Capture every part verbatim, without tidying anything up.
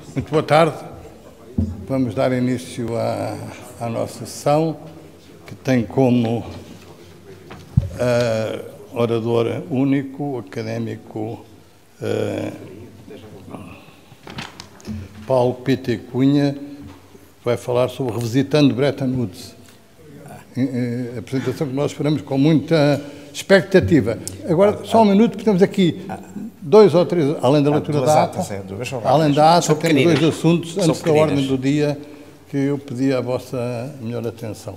Muito boa tarde. Vamos dar início à, à nossa sessão, que tem como uh, orador único, académico uh, Paulo Pita Cunha, que vai falar sobre Revisitando Bretton Woods. A apresentação que nós esperamos com muita expectativa. Agora, só um minuto, porque temos aqui dois ou três, além da leitura da ata, além da ata, temos dois assuntos antes da ordem do dia que eu pedi a vossa melhor atenção.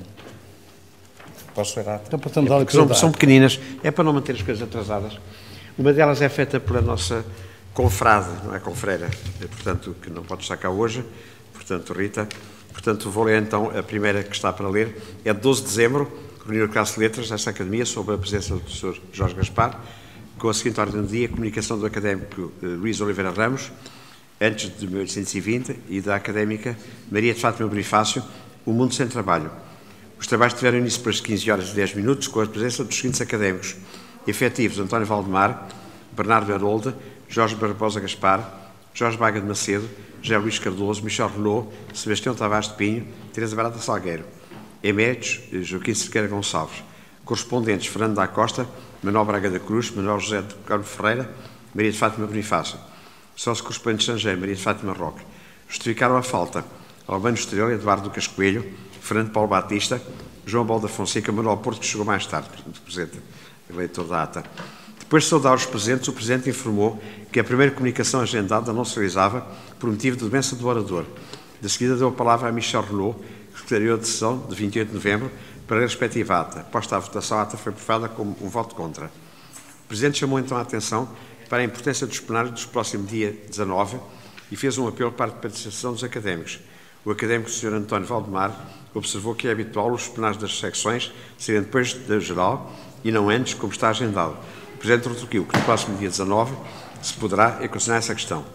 Posso ler a ata? Então passamos à leitura da ata. São pequeninas, é para não manter as coisas atrasadas. Uma delas é feita pela nossa confrade, não é confreira, é, portanto, que não pode estar cá hoje, portanto, Rita. Portanto, vou ler então a primeira que está para ler. É de doze de dezembro, reunião de classe de letras desta Academia, sob a presença do professor Jorge Gaspar, com a seguinte ordem do dia: comunicação do académico eh, Luís Oliveira Ramos, antes de mil oitocentos e vinte, e da académica Maria de Fátima Bonifácio, O Mundo Sem Trabalho. Os trabalhos tiveram início pelas quinze horas e dez minutos, com a presença dos seguintes académicos efetivos: António Valdemar, Bernardo Harolde, Jorge Barbosa Gaspar, Jorge Baga de Macedo, José Luís Cardoso, Michel Renault, Sebastião Tavares de Pinho, Teresa Barata Salgueiro. Eméritos, Joaquim Cerqueira Gonçalves. Correspondentes: Fernando da Costa, Manuel Braga da Cruz, Manuel José de Carmo Ferreira, Maria de Fátima Bonifácio. Sócio correspondente estrangeiro: Maria de Fátima Roque. Justificaram a falta: Albano Estrela, Eduardo Lucas Coelho, Fernando Paulo Batista, João Balda Fonseca, Manuel Porto, que chegou mais tarde, presente, eleitor da ata. Depois de saudar os presentes, o Presidente informou que a primeira comunicação agendada não se realizava por motivo de doença do orador. De seguida deu a palavra a Michel Renault, que secretariou a decisão de vinte e oito de novembro para a respectiva ata. Posta à votação, a ata foi aprovada como um voto contra. O Presidente chamou então a atenção para a importância dos plenários do próximo dia dezanove e fez um apelo para a participação dos académicos. O académico senhor António Valdemar observou que é habitual os plenários das secções serem depois da geral e não antes, como está agendado. O Presidente retorquiu que no próximo dia dezanove se poderá equacionar essa questão.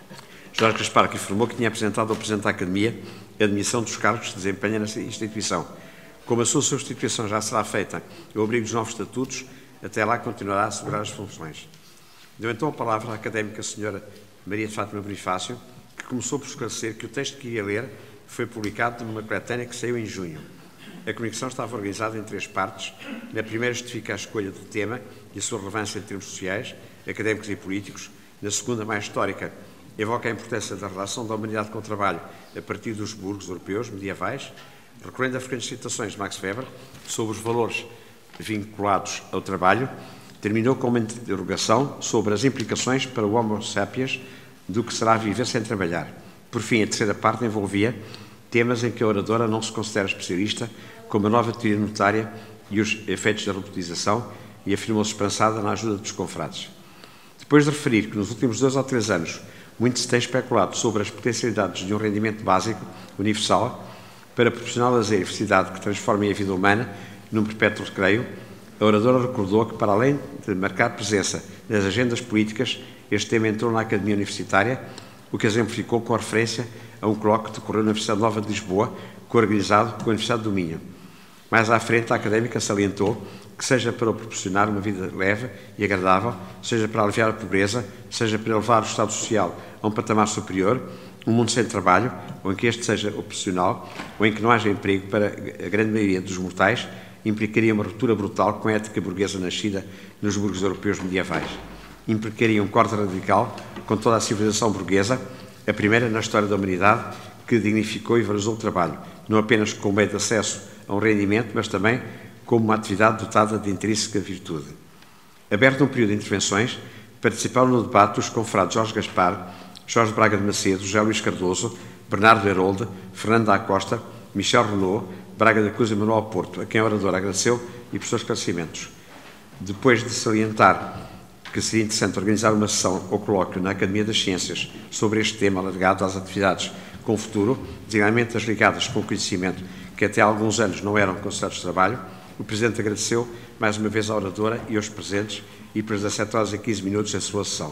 Jorge Gaspar, que informou que tinha apresentado ao Presidente da Academia a admissão dos cargos que se desempenha nessa instituição. Como a sua substituição já será feita ao abrigo dos novos estatutos, até lá continuará a assegurar as funções. Deu então a palavra à académica senhora Maria de Fátima Bonifácio, que começou por esclarecer que o texto que iria ler foi publicado numa coletânea que saiu em junho. A comunicação estava organizada em três partes. Na primeira justifica a escolha do tema e a sua relevância em termos sociais, académicos e políticos. Na segunda, mais histórica, evoca a importância da relação da humanidade com o trabalho a partir dos burgos europeus medievais, recorrendo a frequentes citações de Max Weber sobre os valores vinculados ao trabalho. Terminou com uma interrogação sobre as implicações para o Homo sapiens do que será viver sem trabalhar. Por fim, a terceira parte envolvia temas em que a oradora não se considera especialista, como a nova teoria monetária e os efeitos da robotização, e afirmou-se esperançada na ajuda dos confrades. Depois de referir que nos últimos dois ou três anos muito se tem especulado sobre as potencialidades de um rendimento básico universal para proporcionar lazer e felicidade que transformem a vida humana num perpétuo recreio, a oradora recordou que, para além de marcar presença nas agendas políticas, este tema entrou na Academia Universitária, o que exemplificou com a referência a um colóquio que decorreu na Universidade Nova de Lisboa, co-organizado com a Universidade do Minho. Mais à frente, a académica salientou que, seja para proporcionar uma vida leve e agradável, seja para aliviar a pobreza, seja para elevar o Estado Social a um patamar superior, um mundo sem trabalho, ou em que este seja opcional, ou em que não haja emprego para a grande maioria dos mortais, implicaria uma ruptura brutal com a ética burguesa nascida nos burgos europeus medievais. Implicaria um corte radical com toda a civilização burguesa, a primeira na história da humanidade, que dignificou e valorizou o trabalho, não apenas como meio de acesso a um rendimento, mas também como uma atividade dotada de intrínseca virtude. Aberto um período de intervenções, participaram no debate os confrades Jorge Gaspar, Jorge Braga de Macedo, José Luís Cardoso, Bernardo Harolde, Fernando da Costa, Michel Renault, Braga da Cruz e Manuel Porto, a quem a oradora agradeceu e por seus esclarecimentos. Depois de salientar que seria interessante organizar uma sessão ou colóquio na Academia das Ciências sobre este tema alargado às atividades com o futuro, designadamente as ligadas com o conhecimento que até há alguns anos não eram considerados de trabalho, o Presidente agradeceu mais uma vez à oradora e aos presentes e por dezassete horas e quinze minutos a sua sessão.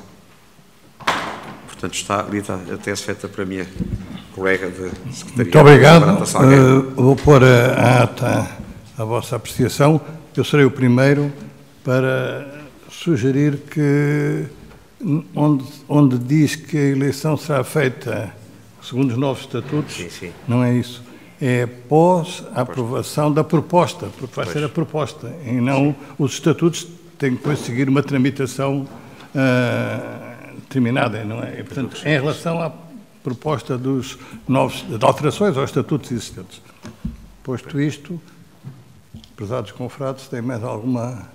Portanto, está lida a tese feita para a minha colega de Secretaria. Muito obrigado. Uh, vou pôr a ata a vossa apreciação. Eu serei o primeiro para sugerir que, onde, onde diz que a eleição será feita segundo os novos estatutos, sim, sim. não é isso. É após a aprovação da proposta, porque vai pois. ser a proposta, e não os estatutos têm que depois seguir uma tramitação uh, determinada, não é? E, portanto, em relação à proposta dos novos, de alterações aos estatutos existentes. Posto isto, prezados confrades, tem mais alguma...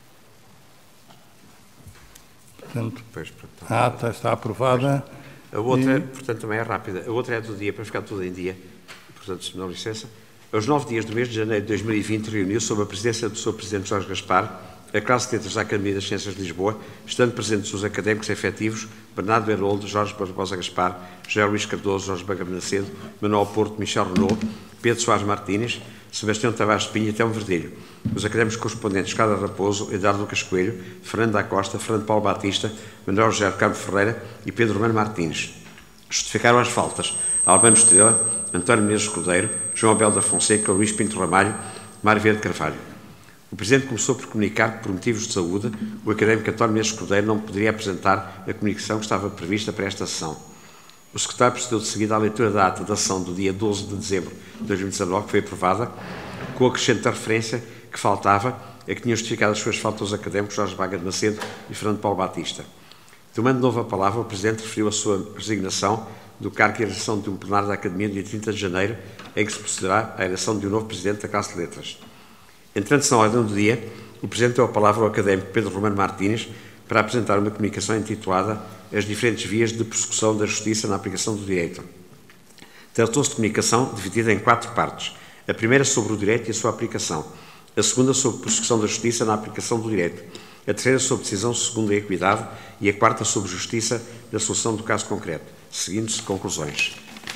Portanto, pois, portanto, a ata está aprovada. Pois. A outra, e... portanto, também é rápida. A outra é do dia, para ficar tudo em dia. Portanto, se me dão licença. Aos nove dias do mês de janeiro de dois mil e vinte, reuniu, sob a presidência do seu Presidente Jorge Gaspar, a classe de letras da Academia das Ciências de Lisboa, estando presentes os académicos efetivos Bernardo Heroldo, Jorge Barbosa Gaspar, José Luís Cardoso, Jorge Bagabo Macedo, Manuel Porto, Michel Renault, Pedro Soares Martínez, Sebastião Tavares de Pinho e Telmo Verdelho. Os académicos correspondentes Carla Raposo, Eduardo Lucas Coelho, Fernando da Costa, Fernando Paulo Batista, Manuel José Carmo Ferreira e Pedro Romano Martins. Justificaram as faltas Albano Estrela, António Menezes Cordeiro, João Abel da Fonseca, Luís Pinto Ramalho, Mário Vieira de Carvalho. O Presidente começou por comunicar que, por motivos de saúde, o académico António Menezes Cordeiro não poderia apresentar a comunicação que estava prevista para esta sessão. O secretário procedeu de seguida à leitura da ata da sessão do dia doze de dezembro de dois mil e dezanove, que foi aprovada, com o acrescento da referência que faltava, a que tinham justificado as suas faltas aos académicos Jorge Bagabo Macedo e Fernando Paulo Batista. Tomando de novo a palavra, o Presidente referiu a sua resignação do cargo e a eleição de um plenário da Academia no dia trinta de janeiro, em que se procederá à eleição de um novo Presidente da classe de letras. Entrando-se na ordem do dia, o Presidente deu a palavra ao académico Pedro Romano Martínez para apresentar uma comunicação intitulada As diferentes vias de persecução da justiça na aplicação do direito. Tratou-se de comunicação dividida em quatro partes. A primeira sobre o direito e a sua aplicação. A segunda sobre persecução da justiça na aplicação do direito. A terceira sobre decisão segundo a equidade e a quarta sobre justiça da solução do caso concreto, seguindo-se conclusões.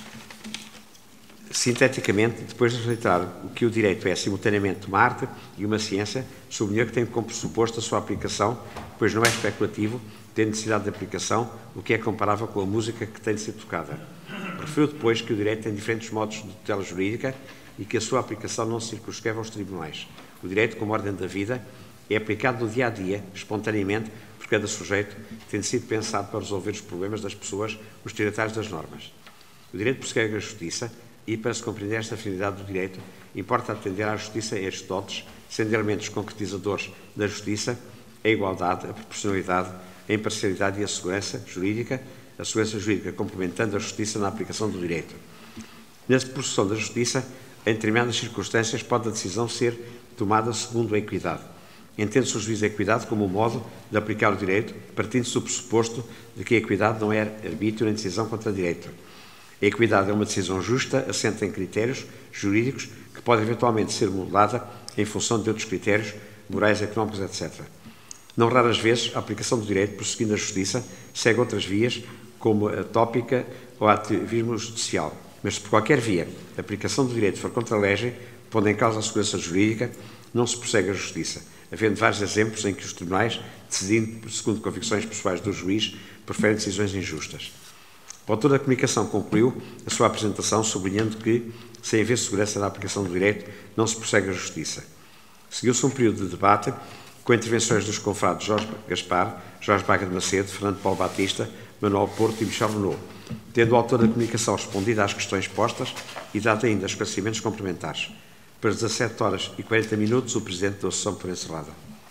Sinteticamente, depois de reiterar o que o direito é simultaneamente uma arte e uma ciência, sublinhou que tem como pressuposto a sua aplicação, pois não é especulativo, tem necessidade de aplicação, o que é comparável com a música que tem de ser tocada. Referiu depois que o direito tem diferentes modos de tutela jurídica e que a sua aplicação não se circunscreve aos tribunais. O direito, como ordem da vida, é aplicado no dia-a-dia, espontaneamente, por cada sujeito, tendo sido pensado para resolver os problemas das pessoas, os destinatários das normas. O direito prossegue a justiça e, para se compreender esta finalidade do direito, importa atender à justiça e Aristóteles, sendo elementos concretizadores da justiça a igualdade, a proporcionalidade, a imparcialidade e a segurança jurídica, a segurança jurídica complementando a justiça na aplicação do direito. Nessa processão da justiça, em determinadas circunstâncias, pode a decisão ser tomada segundo a equidade. Entende-se o juízo da equidade como um modo de aplicar o direito, partindo-se do pressuposto de que a equidade não é arbítrio nem decisão contra direito. A equidade é uma decisão justa, assente em critérios jurídicos que pode eventualmente ser modulada em função de outros critérios morais, económicos, etcétera. Não raras vezes, a aplicação do direito, prosseguindo a justiça, segue outras vias, como a tópica ou a ativismo judicial. Mas se por qualquer via a aplicação do direito for contra a lei, pondo em causa a segurança jurídica, não se prossegue a justiça, havendo vários exemplos em que os tribunais, decidindo segundo convicções pessoais do juiz, preferem decisões injustas. O autor da comunicação concluiu a sua apresentação sublinhando que, sem haver segurança na aplicação do direito, não se prossegue a justiça. Seguiu-se um período de debate com intervenções dos confrades Jorge Gaspar, Jorge Bagabo Macedo, Fernando Paulo Batista, Manuel Porto e Michel Renault, tendo o autor da comunicação respondido às questões postas e dado ainda esclarecimentos complementares. Para as dezassete horas e quarenta minutos, o Presidente deu a sessão por encerrada.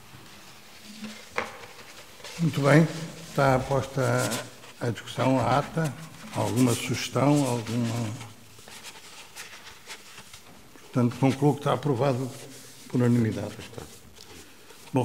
Muito bem. Está posta a discussão, a ata. Alguma sugestão? Alguma... Portanto, concluo que está aprovado por unanimidade. Bom.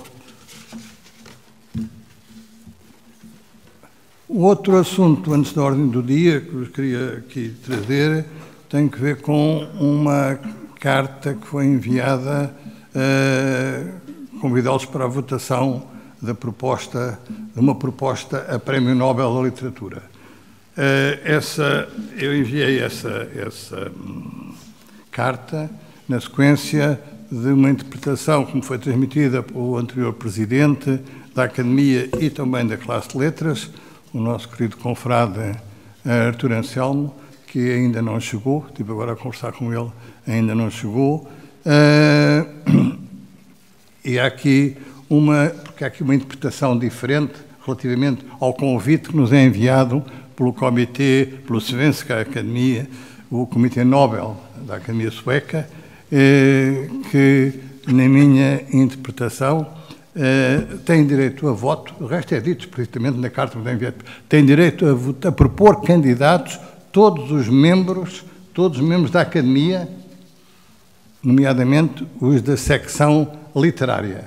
O outro assunto, antes da ordem do dia, que eu queria aqui trazer, tem que ver com uma carta que foi enviada, uh, convidá-los para a votação da proposta, de uma proposta a Prémio Nobel da Literatura. Uh, essa, eu enviei essa, essa hum, carta na sequência de uma interpretação que me foi transmitida pelo anterior Presidente da Academia e também da classe de letras, o nosso querido confrade uh, Artur Anselmo, que ainda não chegou, estive agora a conversar com ele, ainda não chegou, uh, e há aqui uma, porque há aqui uma interpretação diferente relativamente ao convite que nos é enviado pelo Comitê, pelo Svenska Academia, o Comitê Nobel da Academia Sueca, eh, que, na minha interpretação, eh, tem direito a voto, o resto é dito explicitamente na Carta de Enviado, tem direito a, votar, a propor candidatos todos os membros, todos os membros da Academia, nomeadamente os da secção literária.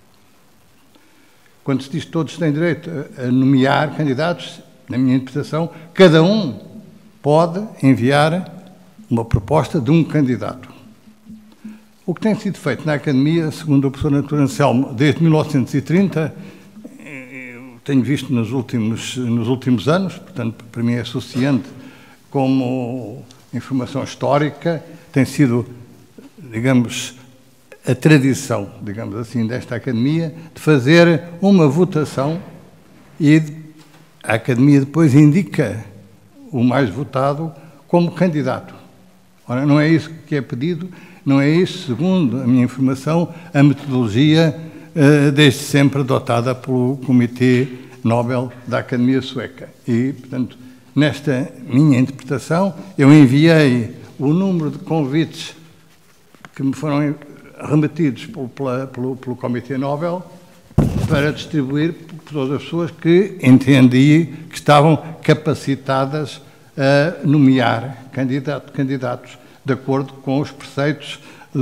Quando se diz que todos têm direito a nomear candidatos, na minha interpretação, cada um pode enviar uma proposta de um candidato. O que tem sido feito na Academia, segundo o professor Artur Anselmo, desde mil novecentos e trinta, eu tenho visto nos últimos, nos últimos anos, portanto, para mim é suficiente como informação histórica, tem sido, digamos, a tradição, digamos assim, desta Academia, de fazer uma votação e a Academia depois indica o mais votado como candidato. Ora, não é isso que é pedido, não é isso, segundo a minha informação, a metodologia desde sempre adotada pelo Comitê Nobel da Academia Sueca. E, portanto, nesta minha interpretação, eu enviei o número de convites que me foram remetidos pelo, pela, pelo, pelo Comitê Nobel para distribuir por todas as pessoas que entendi que estavam capacitadas a nomear candidato, candidatos de acordo com os preceitos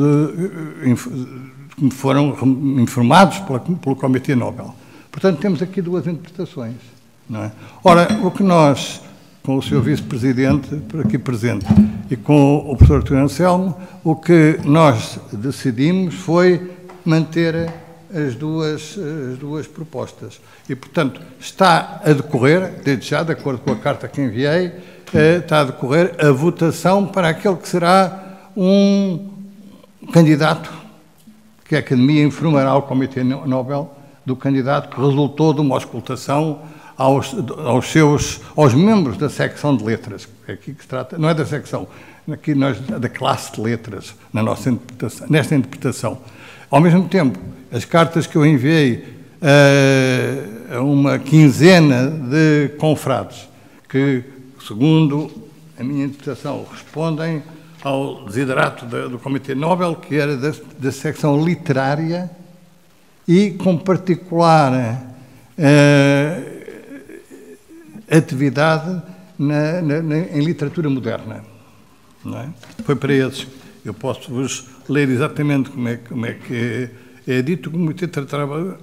que me foram informados pela, pelo Comitê Nobel. Portanto, temos aqui duas interpretações, não é? Ora, o que nós, com o senhor Vice-Presidente, por aqui presente, e com o professor Artur Anselmo, o que nós decidimos foi manter as duas, as duas propostas. E, portanto, está a decorrer, desde já, de acordo com a carta que enviei, está a decorrer a votação para aquele que será um candidato que a Academia informará ao Comitê Nobel do candidato que resultou de uma auscultação aos, aos seus, aos membros da secção de letras. É aqui que se trata, não é da secção, aqui nós, da classe de letras, na nossa interpretação, nesta interpretação. Ao mesmo tempo, as cartas que eu enviei a, a uma quinzena de confrades que, segundo a minha interpretação, respondem ao desiderato do Comitê Nobel, que era da, da secção literária e com particular eh, atividade na, na, na, em literatura moderna. Não é? Foi para eles. Eu posso-vos ler exatamente como é, como é que é, é dito. O Comitê tratava...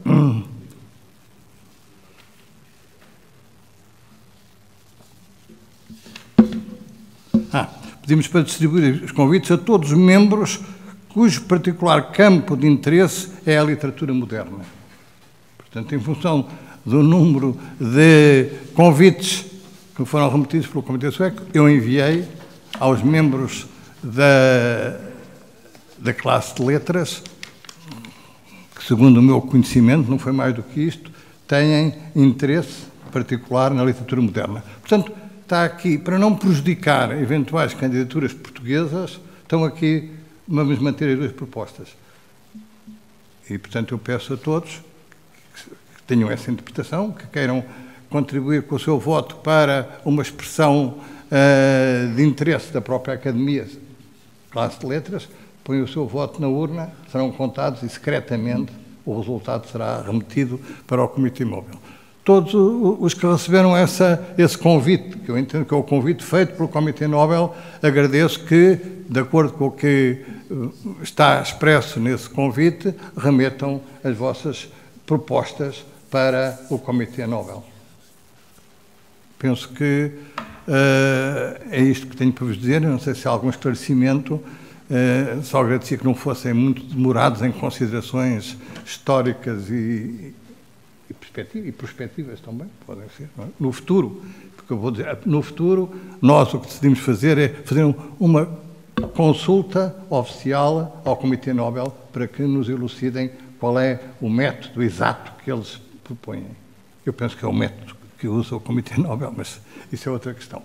Ah, pedimos para distribuir os convites a todos os membros cujo particular campo de interesse é a literatura moderna. Portanto, em função do número de convites que foram remetidos pelo Comitê Sueco, eu enviei aos membros da, da classe de letras, que, segundo o meu conhecimento, não foi mais do que isto, têm interesse particular na literatura moderna. Portanto, está aqui, para não prejudicar eventuais candidaturas portuguesas, estão aqui, vamos manter as duas propostas. E, portanto, eu peço a todos que tenham essa interpretação, que queiram contribuir com o seu voto para uma expressão uh, de interesse da própria Academia, classe de letras, põem o seu voto na urna, serão contados e, secretamente, o resultado será remetido para o Comitê Nobel. Todos os que receberam essa, esse convite, que eu entendo que é o convite feito pelo Comitê Nobel, agradeço que, de acordo com o que está expresso nesse convite, remetam as vossas propostas para o Comitê Nobel. Penso que uh, é isto que tenho para vos dizer. Eu não sei se há algum esclarecimento. Uh, só agradecia que não fossem muito demorados em considerações históricas e, e, perspectiva, e perspectivas também, podem ser, não é? No futuro, porque eu vou dizer, no futuro, nós o que decidimos fazer é fazer uma consulta oficial ao Comitê Nobel para que nos elucidem qual é o método exato que eles propõem. Eu penso que é o método que usa o Comitê Nobel, mas isso é outra questão.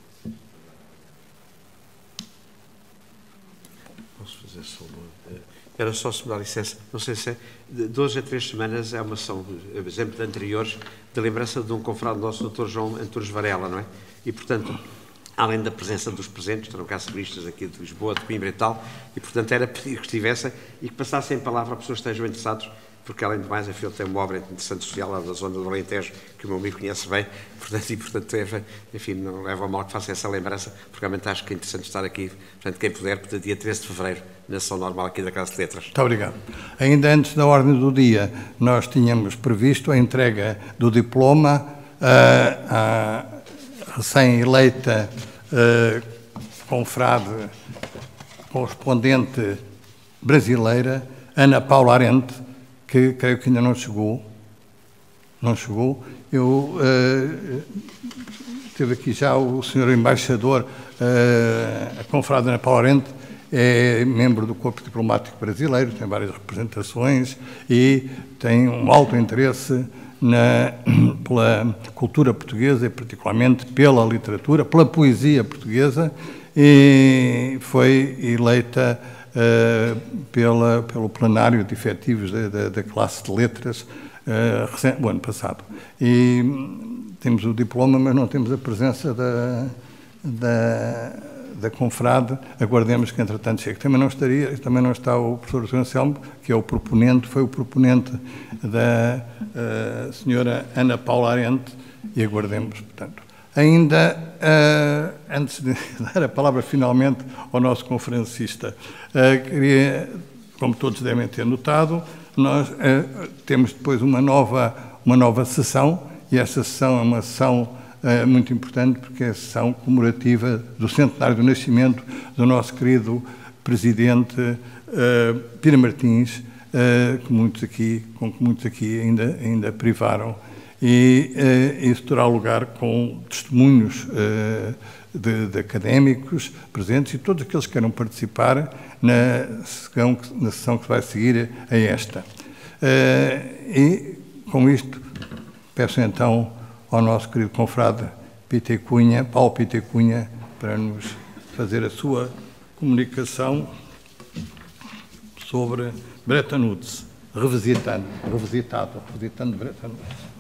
Posso fazer só uma... era só se me dá licença, não sei se é, de duas a três semanas é uma são exemplos anteriores da lembrança de um confrade nosso, doutor João Antunes Varela, não é? E, portanto, além da presença dos presentes, estão cá seguristas aqui de Lisboa, de Coimbra e tal, e, portanto, era pedir que estivessem e que passassem a palavra a pessoas que estejam interessados, porque, além de mais, enfim, ele tem uma obra interessante social lá da zona do Alentejo, que o meu amigo conhece bem, portanto, e, portanto, enfim, não leva a mal que faça essa lembrança, porque realmente acho que é interessante estar aqui, portanto, quem puder, portanto, dia treze de fevereiro, na sessão normal aqui da Casa de Letras. Muito obrigado. Ainda antes da ordem do dia, nós tínhamos previsto a entrega do diploma à recém-eleita confrade correspondente brasileira, Ana Paula Arente, que creio que ainda não chegou. Não chegou. Eu uh, teve aqui já o senhor embaixador, uh, a confrade Ana Paula Arente é membro do Corpo Diplomático Brasileiro, tem várias representações e tem um alto interesse na, pela cultura portuguesa e particularmente pela literatura, pela poesia portuguesa, e foi eleita Uh, pela, pelo plenário de efetivos da, da, da classe de letras uh, recente, o ano passado. E um, temos o diploma, mas não temos a presença da, da, da confrade. Aguardemos que, entretanto, chegue. Também não, estaria, também não está o professor José Anselmo, que é o proponente, foi o proponente da uh, senhora Ana Paula Arente, e aguardemos, portanto. Ainda, uh, antes de dar a palavra finalmente ao nosso conferencista, uh, queria, como todos devem ter notado, nós uh, temos depois uma nova, uma nova sessão, e essa sessão é uma sessão uh, muito importante, porque é a sessão comemorativa do centenário do nascimento do nosso querido presidente uh, Pira Martins, uh, que muitos aqui, com que muitos aqui ainda, ainda privaram. E uh, isso terá lugar com testemunhos uh, de, de académicos presentes e todos aqueles que queiram participar na sessão, na sessão que vai seguir a esta. Uh, e, com isto, peço então ao nosso querido confrade Pita Cunha, Paulo Pita Cunha, para nos fazer a sua comunicação sobre Bretton Woods, revisitando, revisitado, revisitando Bretton Woods.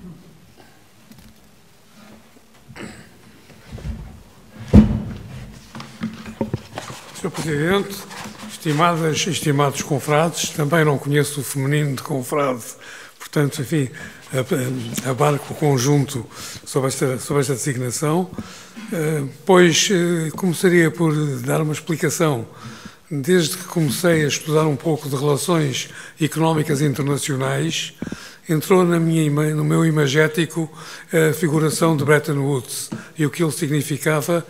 senhor Presidente, estimadas e estimados confrades, também não conheço o feminino de confrade, portanto, enfim, abarco o conjunto sobre esta, sobre esta designação, pois começaria por dar uma explicação. Desde que comecei a estudar um pouco de relações económicas internacionais, entrou na minha, no meu imagético a figuração de Bretton Woods e o que ele significava.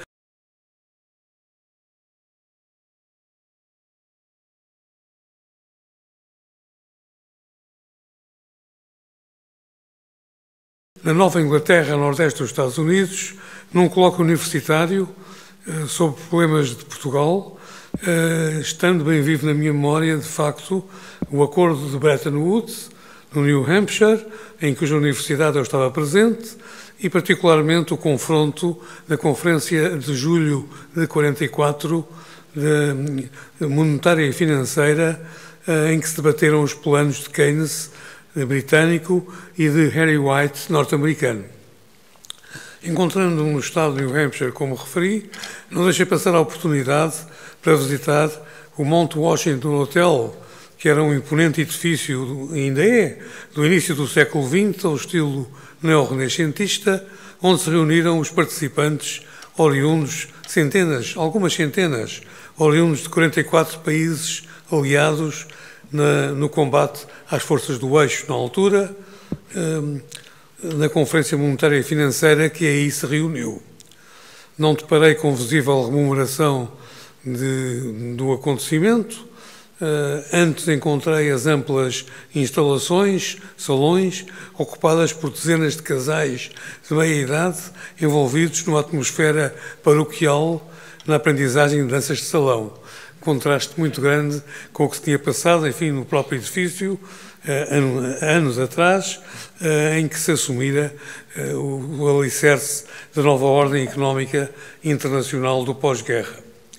Na Nova Inglaterra, nordeste dos Estados Unidos, num colóquio universitário sobre problemas de Portugal, estando bem vivo na minha memória, de facto, o acordo de Bretton Woods, no New Hampshire, em cuja universidade eu estava presente, e particularmente o confronto da Conferência de Julho de quarenta e quatro, de monetária e financeira, em que se debateram os planos de Keynes britânico e de Harry White, norte-americano. Encontrando-me no estado de New Hampshire, como referi, não deixei passar a oportunidade para visitar o Mount Washington Hotel, que era um imponente edifício, ainda é, do início do século vinte, ao estilo neo-renascentista, onde se reuniram os participantes oriundos, centenas, algumas centenas, oriundos de quarenta e quatro países aliados na, no combate às forças do eixo na altura, um, na Conferência Monetária e Financeira que aí se reuniu. Não deparei com visível rememoração de, do acontecimento. Uh, antes encontrei as amplas instalações, salões, ocupadas por dezenas de casais de meia-idade envolvidos numa atmosfera paroquial na aprendizagem de danças de salão. Contraste muito grande com o que se tinha passado, enfim, no próprio edifício, uh, anos atrás, uh, em que se assumira uh, o, o alicerce da nova ordem económica internacional do pós-guerra.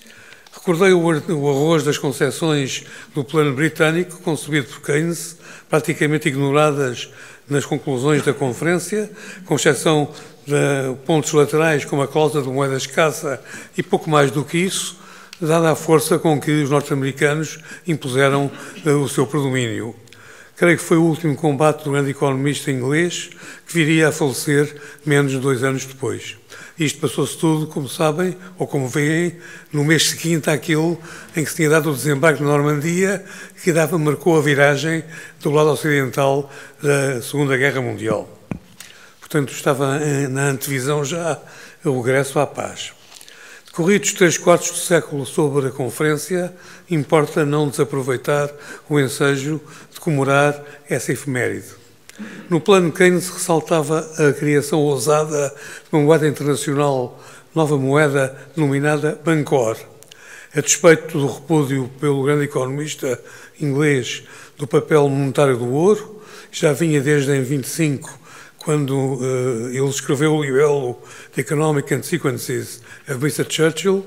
Recordei o arroz das concessões do plano britânico, concebido por Keynes, praticamente ignoradas nas conclusões da conferência, com exceção de pontos laterais, como a cláusula de moeda escassa e pouco mais do que isso, dada a força com que os norte-americanos impuseram o seu predomínio. Creio que foi o último combate do grande economista inglês, que viria a falecer menos de dois anos depois. Isto passou-se tudo, como sabem, ou como veem, no mês seguinte àquele em que se tinha dado o desembarque na Normandia, que dava, marcou a viragem do lado ocidental da Segunda Guerra Mundial. Portanto, estava na antevisão já o regresso à paz. Decorridos três quartos do século sobre a conferência, importa não desaproveitar o ensejo de comemorar essa efeméride. No plano Keynes ressaltava a criação ousada de uma moeda internacional, nova moeda denominada Bancor. A despeito do repúdio pelo grande economista inglês do papel monetário do ouro, já vinha desde em vinte e cinco, quando uh, ele escreveu o libelo The Economic Consequences of mister Churchill,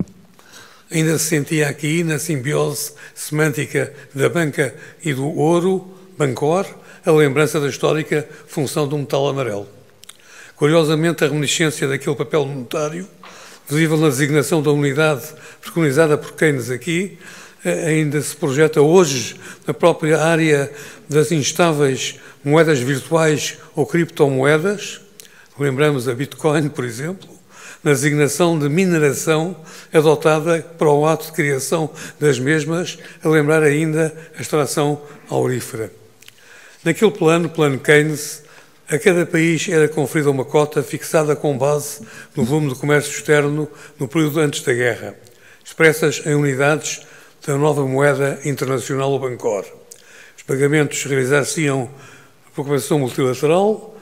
ainda se sentia aqui, na simbiose semântica da banca e do ouro, Bancor, a lembrança da histórica função do metal amarelo. Curiosamente, a reminiscência daquele papel monetário, visível na designação da unidade preconizada por Keynes aqui, ainda se projeta hoje na própria área das instáveis moedas virtuais ou criptomoedas. Lembramos a Bitcoin, por exemplo, na designação de mineração adotada para o ato de criação das mesmas, a lembrar ainda a extração aurífera. Naquele plano, plano Keynes, a cada país era conferida uma cota fixada com base no volume de comércio externo no período antes da guerra, expressas em unidades da nova moeda internacional, o Bancor. Os pagamentos realizar-se-iam por convenção multilateral,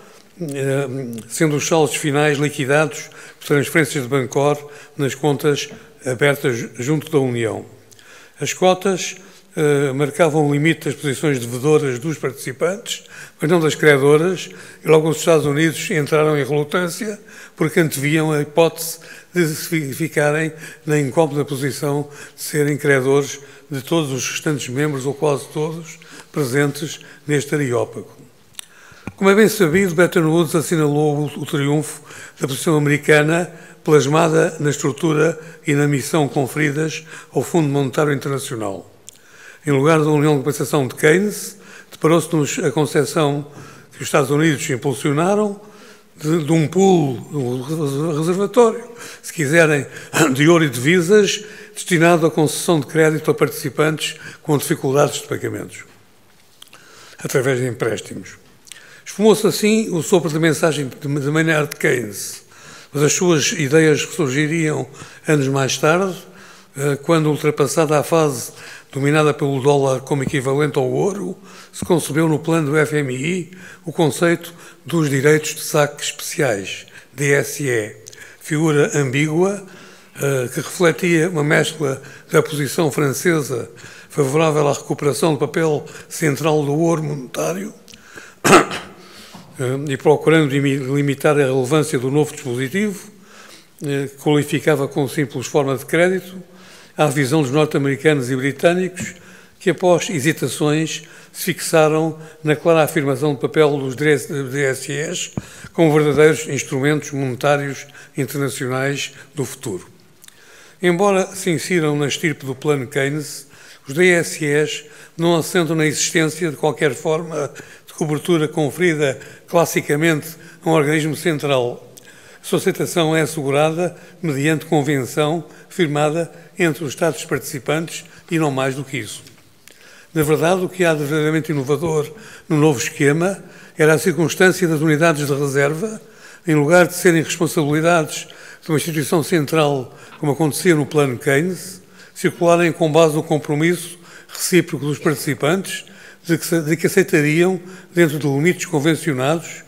sendo os saldos finais liquidados por transferências de Bancor nas contas abertas junto da União. As cotas Uh, marcavam o limite das posições devedoras dos participantes, mas não das credoras, e logo os Estados Unidos entraram em relutância porque anteviam a hipótese de se ficarem na incómoda posição de serem credores de todos os restantes membros, ou quase todos, presentes neste areópago. Como é bem sabido, Bretton Woods assinalou o, o triunfo da posição americana plasmada na estrutura e na missão conferidas ao Fundo Monetário Internacional. Em lugar da União de Compensação de Keynes, deparou-se-nos a concepção que os Estados Unidos impulsionaram de, de um pool, um reservatório, se quiserem, de ouro e divisas, destinado à concessão de crédito a participantes com dificuldades de pagamentos, através de empréstimos. Esfumou-se assim o sopro de mensagem de, de Maynard de Keynes, mas as suas ideias ressurgiriam anos mais tarde, quando, ultrapassada a fase dominada pelo dólar como equivalente ao ouro, se concebeu no plano do F M I o conceito dos direitos de saque especiais, D S E, figura ambígua que refletia uma mescla da posição francesa favorável à recuperação do papel central do ouro monetário e procurando limitar a relevância do novo dispositivo, que qualificava com simples forma de crédito, à visão dos norte-americanos e britânicos, que após hesitações se fixaram na clara afirmação do papel dos D S Es como verdadeiros instrumentos monetários internacionais do futuro. Embora se insiram na estirpe do plano Keynes, os D S Es não assentam na existência de qualquer forma de cobertura conferida classicamente a um organismo central. A sua aceitação é assegurada mediante convenção firmada entre os Estados participantes e não mais do que isso. Na verdade, o que há de verdadeiramente inovador no novo esquema era a circunstância das unidades de reserva, em lugar de serem responsabilidades de uma instituição central, como acontecia no plano Keynes, circularem com base no compromisso recíproco dos participantes de que, de que aceitariam, dentro de limites convencionados,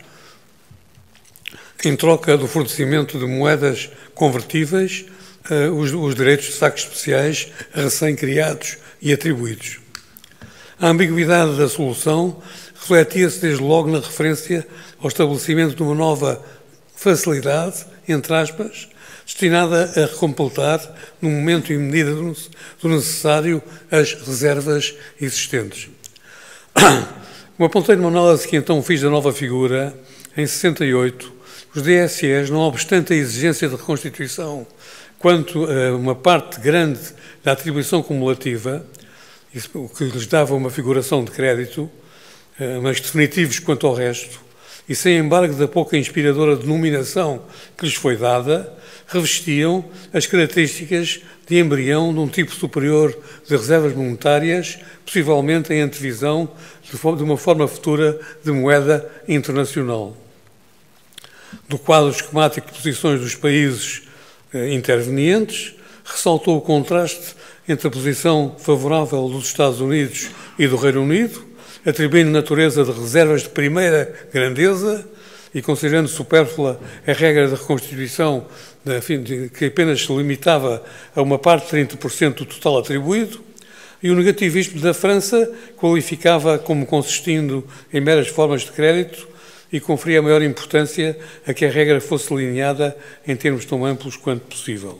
em troca do fornecimento de moedas convertíveis, uh, os, os direitos de saque especiais recém-criados e atribuídos. A ambiguidade da solução refletia-se desde logo na referência ao estabelecimento de uma nova facilidade, entre aspas, destinada a recompletar, no momento e medida do necessário, as reservas existentes. Como apontei numa análise que então fiz da nova figura, em sessenta e oito, os D S Es, não obstante a exigência de reconstituição quanto a uma parte grande da atribuição cumulativa, o que lhes dava uma figuração de crédito, mas definitivos quanto ao resto, e sem embargo da pouca inspiradora denominação que lhes foi dada, revestiam as características de embrião de um tipo superior de reservas monetárias, possivelmente em antevisão de uma forma futura de moeda internacional. Do quadro esquemático de posições dos países eh, intervenientes, ressaltou o contraste entre a posição favorável dos Estados Unidos e do Reino Unido, atribuindo natureza de reservas de primeira grandeza e considerando supérflua a regra da reconstituição de, que apenas se limitava a uma parte de trinta por cento do total atribuído, e o negativismo da França qualificava como consistindo em meras formas de crédito e conferia a maior importância a que a regra fosse delineada em termos tão amplos quanto possível.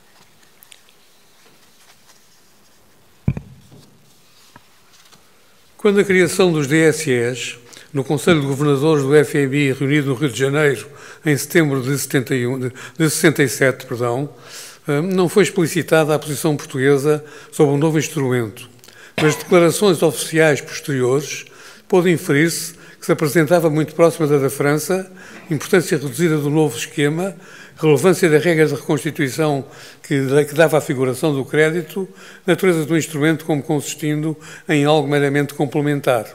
Quando a criação dos D S Es, no Conselho de Governadores do F M I, reunido no Rio de Janeiro, em setembro de, setenta e um, de sessenta e sete, perdão, não foi explicitada a posição portuguesa sobre um novo instrumento, mas declarações oficiais posteriores pode inferir-se que se apresentava muito próxima da da França, importância reduzida do novo esquema, relevância da regra de reconstituição que, que dava a figuração do crédito, natureza do instrumento como consistindo em algo meramente complementar.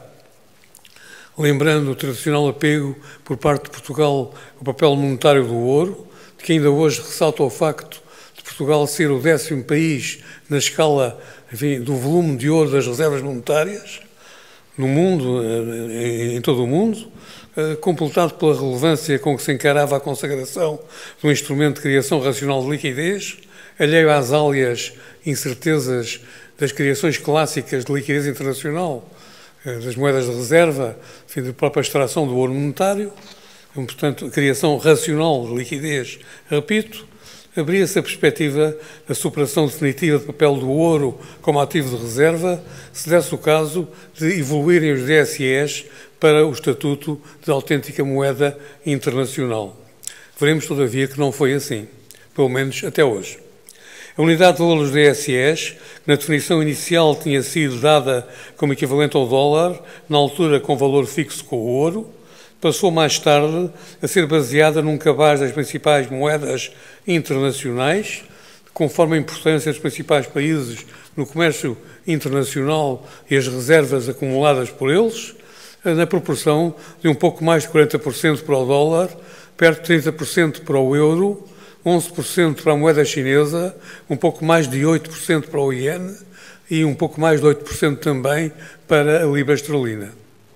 Lembrando o tradicional apego por parte de Portugal ao papel monetário do ouro, de que ainda hoje ressalta o facto de Portugal ser o décimo país na escala, enfim, do volume de ouro das reservas monetárias no mundo, em todo o mundo, completado pela relevância com que se encarava a consagração de um instrumento de criação racional de liquidez, alheio às áureas incertezas das criações clássicas de liquidez internacional, das moedas de reserva, enfim, da própria extração do ouro monetário, portanto, a criação racional de liquidez, repito, abria-se a perspectiva da superação definitiva do papel do ouro como ativo de reserva, se desse o caso de evoluírem os D S Es para o estatuto de autêntica moeda internacional. Veremos, todavia, que não foi assim, pelo menos até hoje. A unidade de valor dos D S Es, que na definição inicial tinha sido dada como equivalente ao dólar, na altura com valor fixo com o ouro, passou mais tarde a ser baseada num cabaz das principais moedas internacionais, conforme a importância dos principais países no comércio internacional e as reservas acumuladas por eles, na proporção de um pouco mais de quarenta por cento para o dólar, perto de trinta por cento para o euro, onze por cento para a moeda chinesa, um pouco mais de oito por cento para o iene e um pouco mais de oito por cento também para a libra esterlina.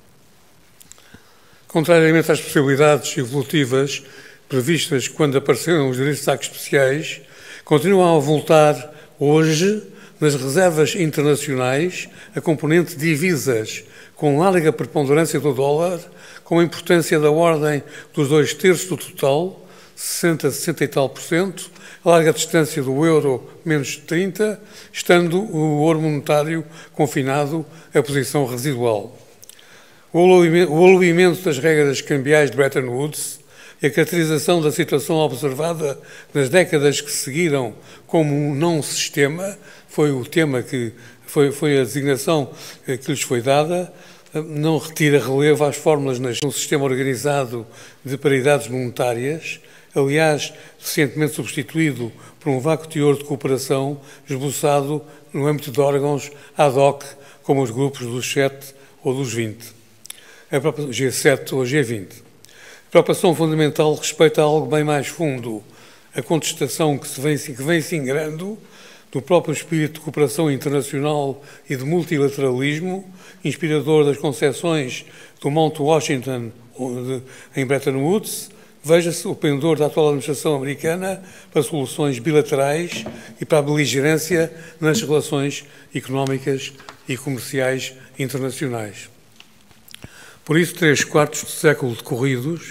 Contrariamente às possibilidades evolutivas previstas quando apareceram os direitos de saque especiais, continuam a voltar hoje nas reservas internacionais a componente divisas com larga preponderância do dólar, com a importância da ordem dos dois terços do total, sessenta, sessenta e tal por cento, a larga distância do euro, menos de trinta, estando o ouro monetário confinado à posição residual. O aluimento das regras cambiais de Bretton Woods e a caracterização da situação observada nas décadas que seguiram como um não-sistema, foi o tema que foi, foi a designação que lhes foi dada, não retira relevo às fórmulas num sistema organizado de paridades monetárias, aliás, recentemente substituído por um vácuo teor de cooperação esboçado no âmbito de órgãos ad hoc, como os grupos dos sete ou dos vinte, a própria G sete ou G vinte. A preocupação fundamental respeita a algo bem mais fundo, a contestação que, se vem, que vem se ingrando do próprio espírito de cooperação internacional e de multilateralismo, inspirador das concepções do Mount Washington em Bretton Woods, veja-se o pendor da atual administração americana para soluções bilaterais e para a beligerância nas relações económicas e comerciais internacionais. Por isso, três quartos de século decorridos,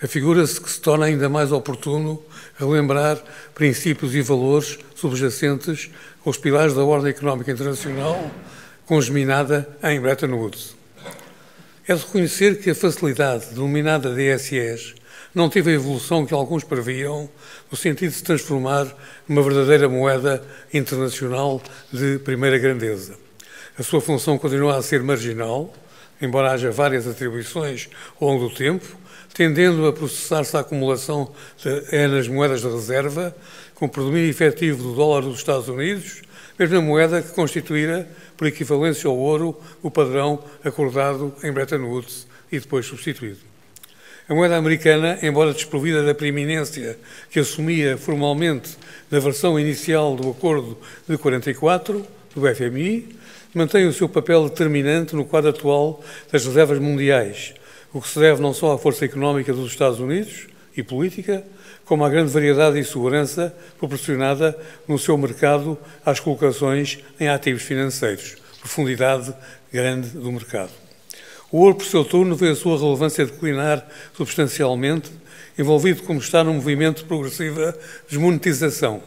afigura-se que se torna ainda mais oportuno relembrar princípios e valores subjacentes aos pilares da ordem económica internacional congeminada em Bretton Woods. É de reconhecer que a facilidade denominada D S Es não teve a evolução que alguns previam, no sentido de se transformar numa verdadeira moeda internacional de primeira grandeza. A sua função continua a ser marginal, embora haja várias atribuições ao longo do tempo, tendendo a processar-se a acumulação de, nas moedas de reserva, com predomínio efetivo do dólar dos Estados Unidos, mesma moeda que constituíra, por equivalência ao ouro, o padrão acordado em Bretton Woods e depois substituído. A moeda americana, embora desprovida da preeminência que assumia formalmente na versão inicial do Acordo de quarenta e quatro, do F M I, mantém o seu papel determinante no quadro atual das reservas mundiais, o que se deve não só à força económica dos Estados Unidos e política, como à grande variedade e segurança proporcionada no seu mercado às colocações em ativos financeiros, profundidade grande do mercado. O ouro, por seu turno, vê a sua relevância declinar substancialmente, envolvido como está num movimento de progressiva desmonetização.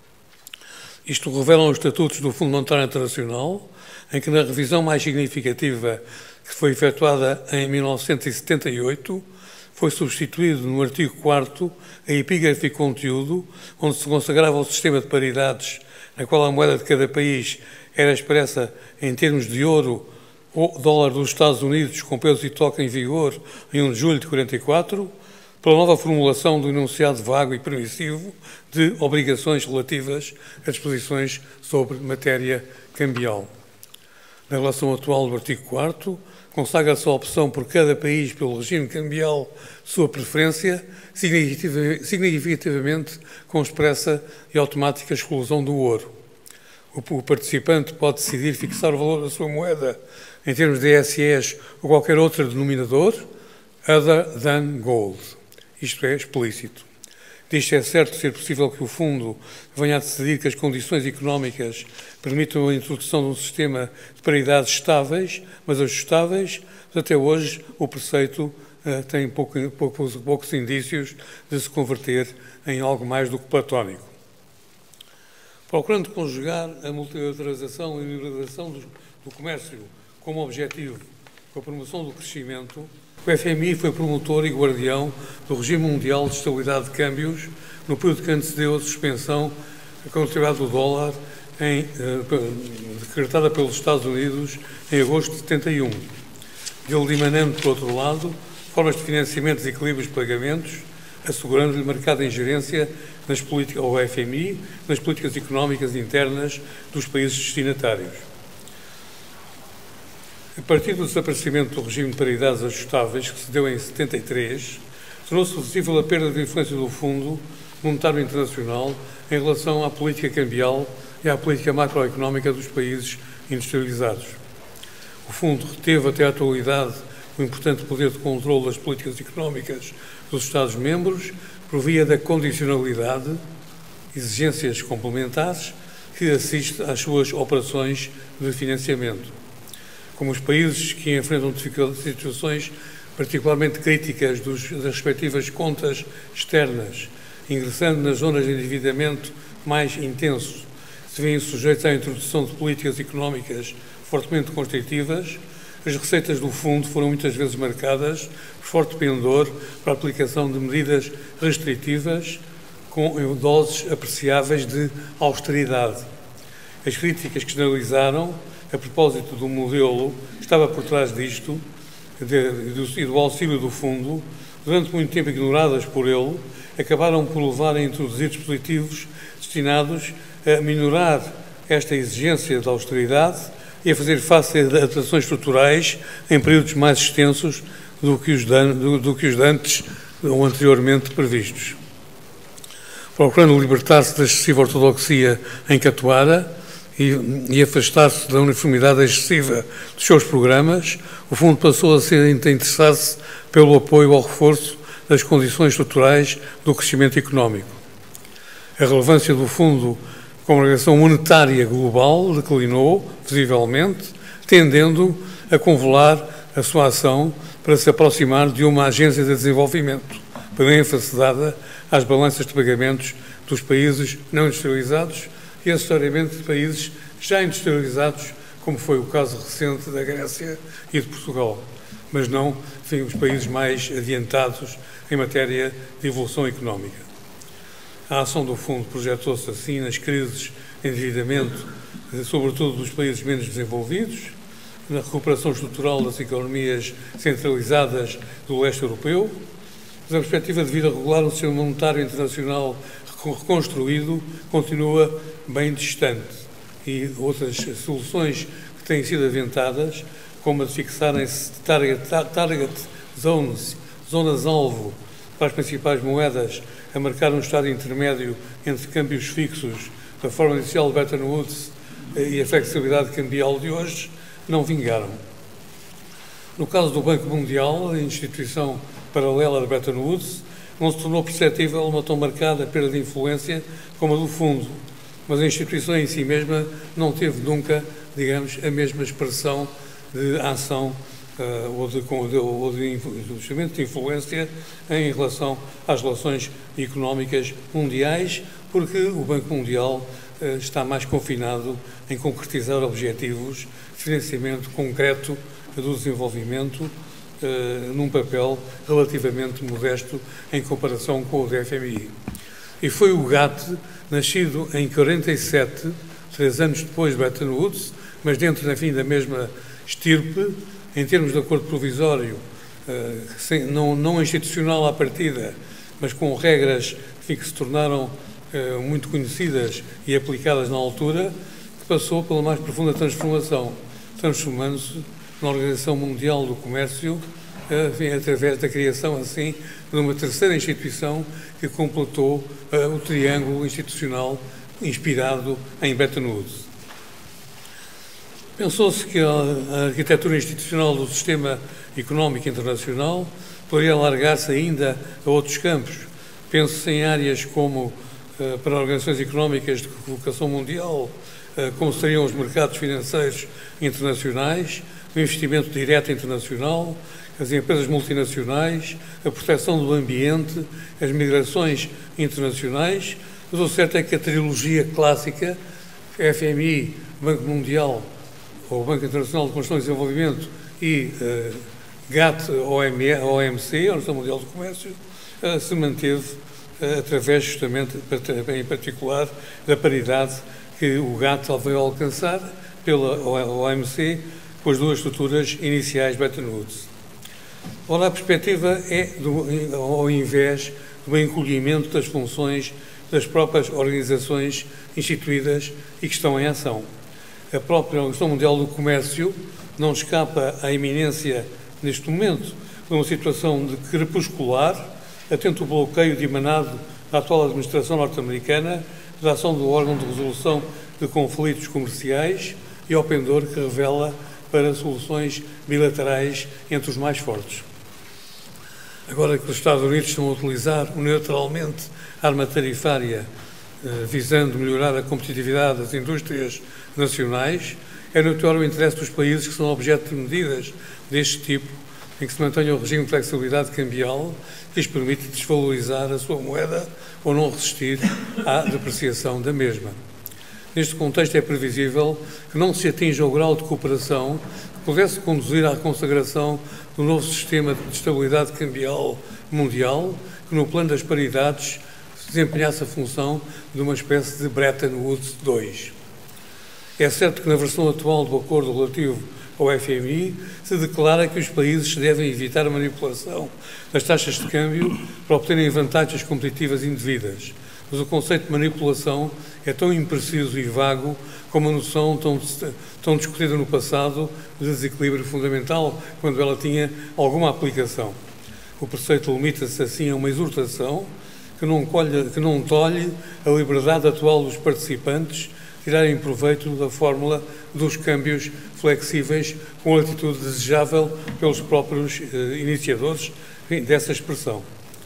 Isto revelam os estatutos do Fundo Monetário Internacional, em que na revisão mais significativa que foi efetuada em mil novecentos e setenta e oito, foi substituído no artigo quarto a epígrafe e conteúdo, onde se consagrava o sistema de paridades, na qual a moeda de cada país era expressa em termos de ouro ou dólar dos Estados Unidos, com peso e toque em vigor em um de julho de quarenta e quatro, pela nova formulação do enunciado vago e permissivo de obrigações relativas a disposições sobre matéria cambial. Na relação atual do artigo quarto, consagra-se a opção por cada país pelo regime cambial de sua preferência, significativamente com expressa e automática exclusão do ouro. O participante pode decidir fixar o valor da sua moeda em termos de D S Es ou qualquer outro denominador, other than gold. Isto é explícito. Disto é certo ser possível que o Fundo venha a decidir que as condições económicas permitam a introdução de um sistema de paridades estáveis, mas ajustáveis, mas até hoje o preceito uh, tem pouco, poucos, poucos indícios de se converter em algo mais do que platónico. Procurando conjugar a multilateralização e liberalização do, do comércio como objetivo com a promoção do crescimento, o F M I foi promotor e guardião do regime mundial de estabilidade de câmbios no período que antecedeu a suspensão da convertibilidade do dólar em, eh, decretada pelos Estados Unidos em agosto de setenta e um, dele dimanando, por outro lado, formas de financiamento e equilíbrios de pagamentos, assegurando-lhe marcada ingerência nas políticas, ao F M I, nas políticas económicas internas dos países destinatários. A partir do desaparecimento do regime de paridades ajustáveis, que se deu em setenta e três, tornou-se visível a perda de influência do Fundo Monetário Internacional em relação à política cambial e à política macroeconómica dos países industrializados. O Fundo reteve até à atualidade o importante poder de controle das políticas económicas dos Estados-membros por via da condicionalidade, exigências complementares, que assiste às suas operações de financiamento. Como os países que enfrentam situações particularmente críticas dos, das respectivas contas externas, ingressando nas zonas de endividamento mais intenso, se veem sujeitos à introdução de políticas económicas fortemente constritivas, as receitas do Fundo foram muitas vezes marcadas por forte pendor para a aplicação de medidas restritivas com doses apreciáveis de austeridade. As críticas que generalizaram a propósito do modelo que estava por trás disto e do, do auxílio do Fundo, durante muito tempo ignoradas por ele, acabaram por levar a introduzir dispositivos destinados a minorar esta exigência de austeridade e a fazer face a adaptações estruturais em períodos mais extensos do que os, dan do, do que os dantes ou anteriormente previstos. Procurando libertar-se da excessiva ortodoxia em Catuara e, e afastar-se da uniformidade excessiva dos seus programas, o Fundo passou a, ser, a interessar-se pelo apoio ao reforço das condições estruturais do crescimento económico. A relevância do Fundo como organização monetária global declinou, visivelmente, tendendo a convolar a sua ação para se aproximar de uma agência de desenvolvimento, para ênfase dada às balanças de pagamentos dos países não industrializados e, acessoriamente, de países já industrializados, como foi o caso recente da Grécia e de Portugal, mas não, enfim, os países mais adiantados em matéria de evolução económica. A ação do Fundo projetou-se assim nas crises de endividamento, sobretudo dos países menos desenvolvidos, na recuperação estrutural das economias centralizadas do leste europeu, mas a perspectiva de vir a regular um sistema monetário internacional reconstruído continua bem distante e outras soluções que têm sido aventadas, como a de fixarem-se target, target zones, zonas-alvo para as principais moedas, a marcar um estado intermédio entre câmbios fixos da forma inicial de Bretton Woods e a flexibilidade cambial de hoje, não vingaram. No caso do Banco Mundial, a instituição paralela de Bretton Woods, não se tornou perceptível uma tão marcada perda de influência como a do Fundo, mas a instituição em si mesma não teve nunca, digamos, a mesma expressão de ação uh, ou, de, de, ou de, de, de influência em relação às relações económicas mundiais, porque o Banco Mundial uh, está mais confinado em concretizar objetivos de financiamento concreto do desenvolvimento uh, num papel relativamente modesto em comparação com o do F M I. E foi o GATT, nascido em quarenta e sete, três anos depois de Bretton Woods, mas dentro, enfim, da mesma estirpe, em termos de acordo provisório, uh, sem, não, não institucional à partida, mas com regras, enfim, que se tornaram uh, muito conhecidas e aplicadas na altura, que passou pela mais profunda transformação, transformando-se na Organização Mundial do Comércio, uh, enfim, através da criação, assim, de uma terceira instituição que completou uh, o triângulo institucional inspirado em Bretton Woods. Pensou-se que a arquitetura institucional do sistema económico internacional poderia alargar-se ainda a outros campos. Pense-se em áreas como, uh, para organizações económicas de colocação mundial, uh, como seriam os mercados financeiros internacionais, o investimento direto internacional, as empresas multinacionais, a proteção do ambiente, as migrações internacionais, mas o certo é que a trilogia clássica, F M I, Banco Mundial, ou Banco Internacional de Construção e Desenvolvimento e uh, GATT, O M C, Organização Mundial do Comércio, uh, se manteve uh, através justamente, em particular, da paridade que o GATT veio alcançar pela O M C com as duas estruturas iniciais de Bretton Woods. Ora, a perspectiva é, do, ao invés do encolhimento das funções das próprias organizações instituídas e que estão em ação. A própria Organização Mundial do Comércio não escapa à iminência, neste momento, de uma situação de crepuscular, atento ao bloqueio dimanado da atual administração norte-americana, da ação do órgão de resolução de conflitos comerciais e ao pendor que revela para soluções bilaterais entre os mais fortes. Agora que os Estados Unidos estão a utilizar unilateralmente a arma tarifária eh, visando melhorar a competitividade das indústrias nacionais, é notório o interesse dos países que são objeto de medidas deste tipo, em que se mantenha o regime de flexibilidade cambial que lhes permite desvalorizar a sua moeda ou não resistir à depreciação da mesma. Neste contexto é previsível que não se atinja o grau de cooperação que pudesse conduzir à consagração do novo sistema de estabilidade cambial mundial, que no plano das paridades desempenhasse a função de uma espécie de Bretton Woods dois. É certo que na versão atual do acordo relativo ao F M I se declara que os países devem evitar a manipulação das taxas de câmbio para obterem vantagens competitivas indevidas, mas o conceito de manipulação é tão impreciso e vago como a noção tão, tão discutida no passado de desequilíbrio fundamental, quando ela tinha alguma aplicação. O preceito limita-se assim a uma exortação que não, colhe, que não tolhe a liberdade atual dos participantes tirarem proveito da fórmula dos câmbios flexíveis com a atitude desejável pelos próprios eh, iniciadores enfim, dessa expressão.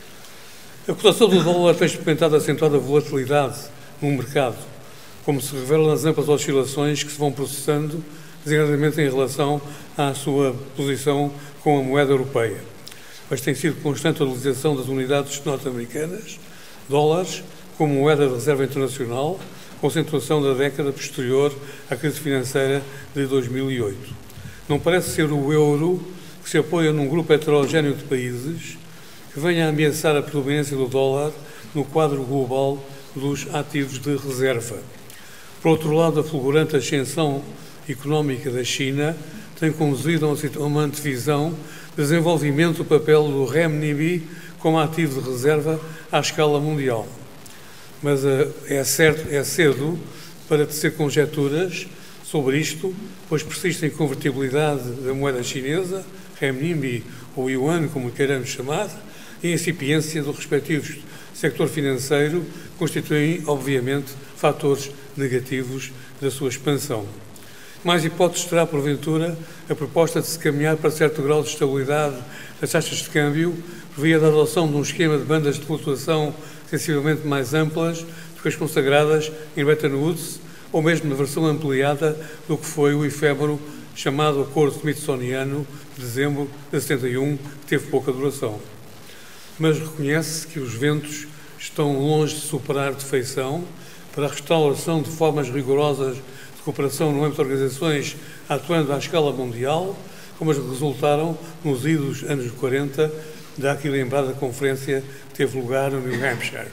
A cotação do dólar tem experimentado acentuada volatilidade no mercado, como se revela nas amplas oscilações que se vão processando, designadamente em relação à sua posição com a moeda europeia. mas tem sido constante a utilização das unidades norte-americanas, dólares, como moeda de reserva internacional, com acentuação da década posterior à crise financeira de dois mil e oito. Não parece ser o euro que se apoia num grupo heterogéneo de países que venha a ameaçar a predominância do dólar no quadro global dos ativos de reserva. Por outro lado, a fulgurante ascensão económica da China tem conduzido a uma antevisão de desenvolvimento do papel do renminbi como ativo de reserva à escala mundial. Mas é, certo, é cedo para tecer conjecturas sobre isto, pois persiste a inconvertibilidade da moeda chinesa, renminbi ou yuan, como queiramos chamar, e a incipiência do respectivo sector financeiro constituem, obviamente, fatores negativos da sua expansão. Mais hipóteses terá, porventura, a proposta de se caminhar para certo grau de estabilidade das taxas de câmbio, por via da adoção de um esquema de bandas de flutuação sensivelmente mais amplas do que as consagradas em Bretton Woods, ou mesmo na versão ampliada do que foi o efêmero chamado Acordo Smithsoniano de dezembro de setenta e um, que teve pouca duração. Mas reconhece que os ventos estão longe de superar de feição para a restauração de formas rigorosas de cooperação no âmbito de organizações atuando à escala mundial, como as que resultaram nos idos anos quarenta da aqui lembrada conferência que teve lugar no New Hampshire.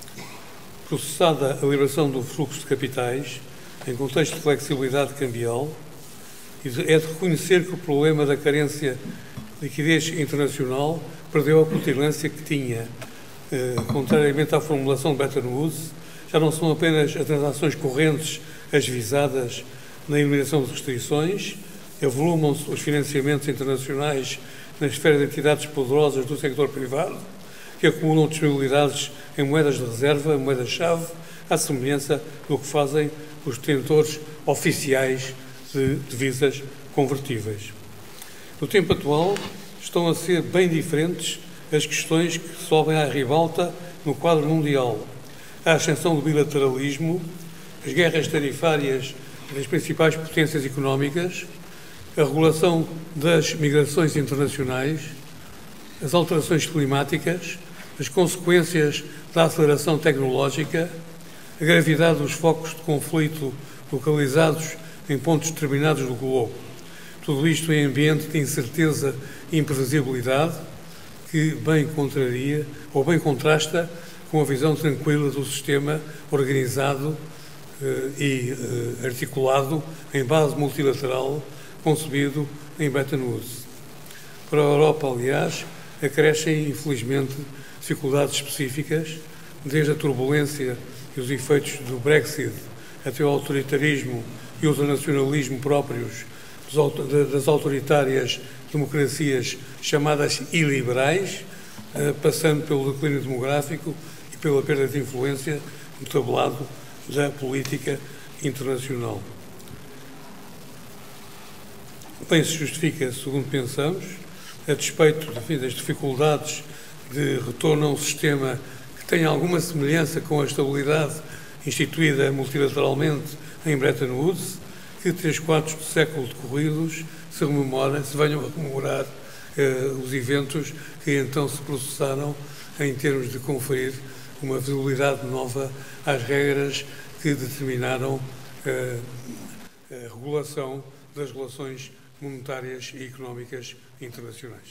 Processada a liberação do fluxo de capitais, em contexto de flexibilidade cambial, é de reconhecer que o problema da carência de liquidez internacional perdeu a pertinência que tinha. Eh, contrariamente à formulação de Bretton Woods, já não são apenas as transações correntes as visadas na eliminação de restrições, avolumam-se os financiamentos internacionais na esfera de entidades poderosas do sector privado, que acumulam disponibilidades em moedas de reserva, moedas-chave, à semelhança do que fazem os detentores oficiais de divisas convertíveis. No tempo atual, estão a ser bem diferentes as questões que sobem à ribalta no quadro mundial. A ascensão do bilateralismo, as guerras tarifárias das principais potências económicas, a regulação das migrações internacionais, as alterações climáticas, as consequências da aceleração tecnológica, a gravidade dos focos de conflito localizados em pontos determinados do globo. Tudo isto em ambiente de incerteza e imprevisibilidade que bem contraria ou bem contrasta com a visão tranquila do sistema organizado eh, e eh, articulado em base multilateral concebido em Bretton Woods. Para a Europa, aliás, acrescem, infelizmente, dificuldades específicas, desde a turbulência e os efeitos do Brexit até ao autoritarismo e ultranacionalismo próprios das autoritárias democracias chamadas iliberais, passando pelo declínio demográfico e pela perda de influência no tablado da política internacional. Bem se justifica, segundo pensamos, a despeito enfim, das dificuldades de retorno a um sistema que tenha alguma semelhança com a estabilidade instituída multilateralmente em Bretton Woods, que três quartos de século decorridos se rememorem, se venham a comemorar eh, os eventos que então se processaram em termos de conferir uma visibilidade nova às regras que determinaram eh, a regulação das relações monetárias e económicas internacionais.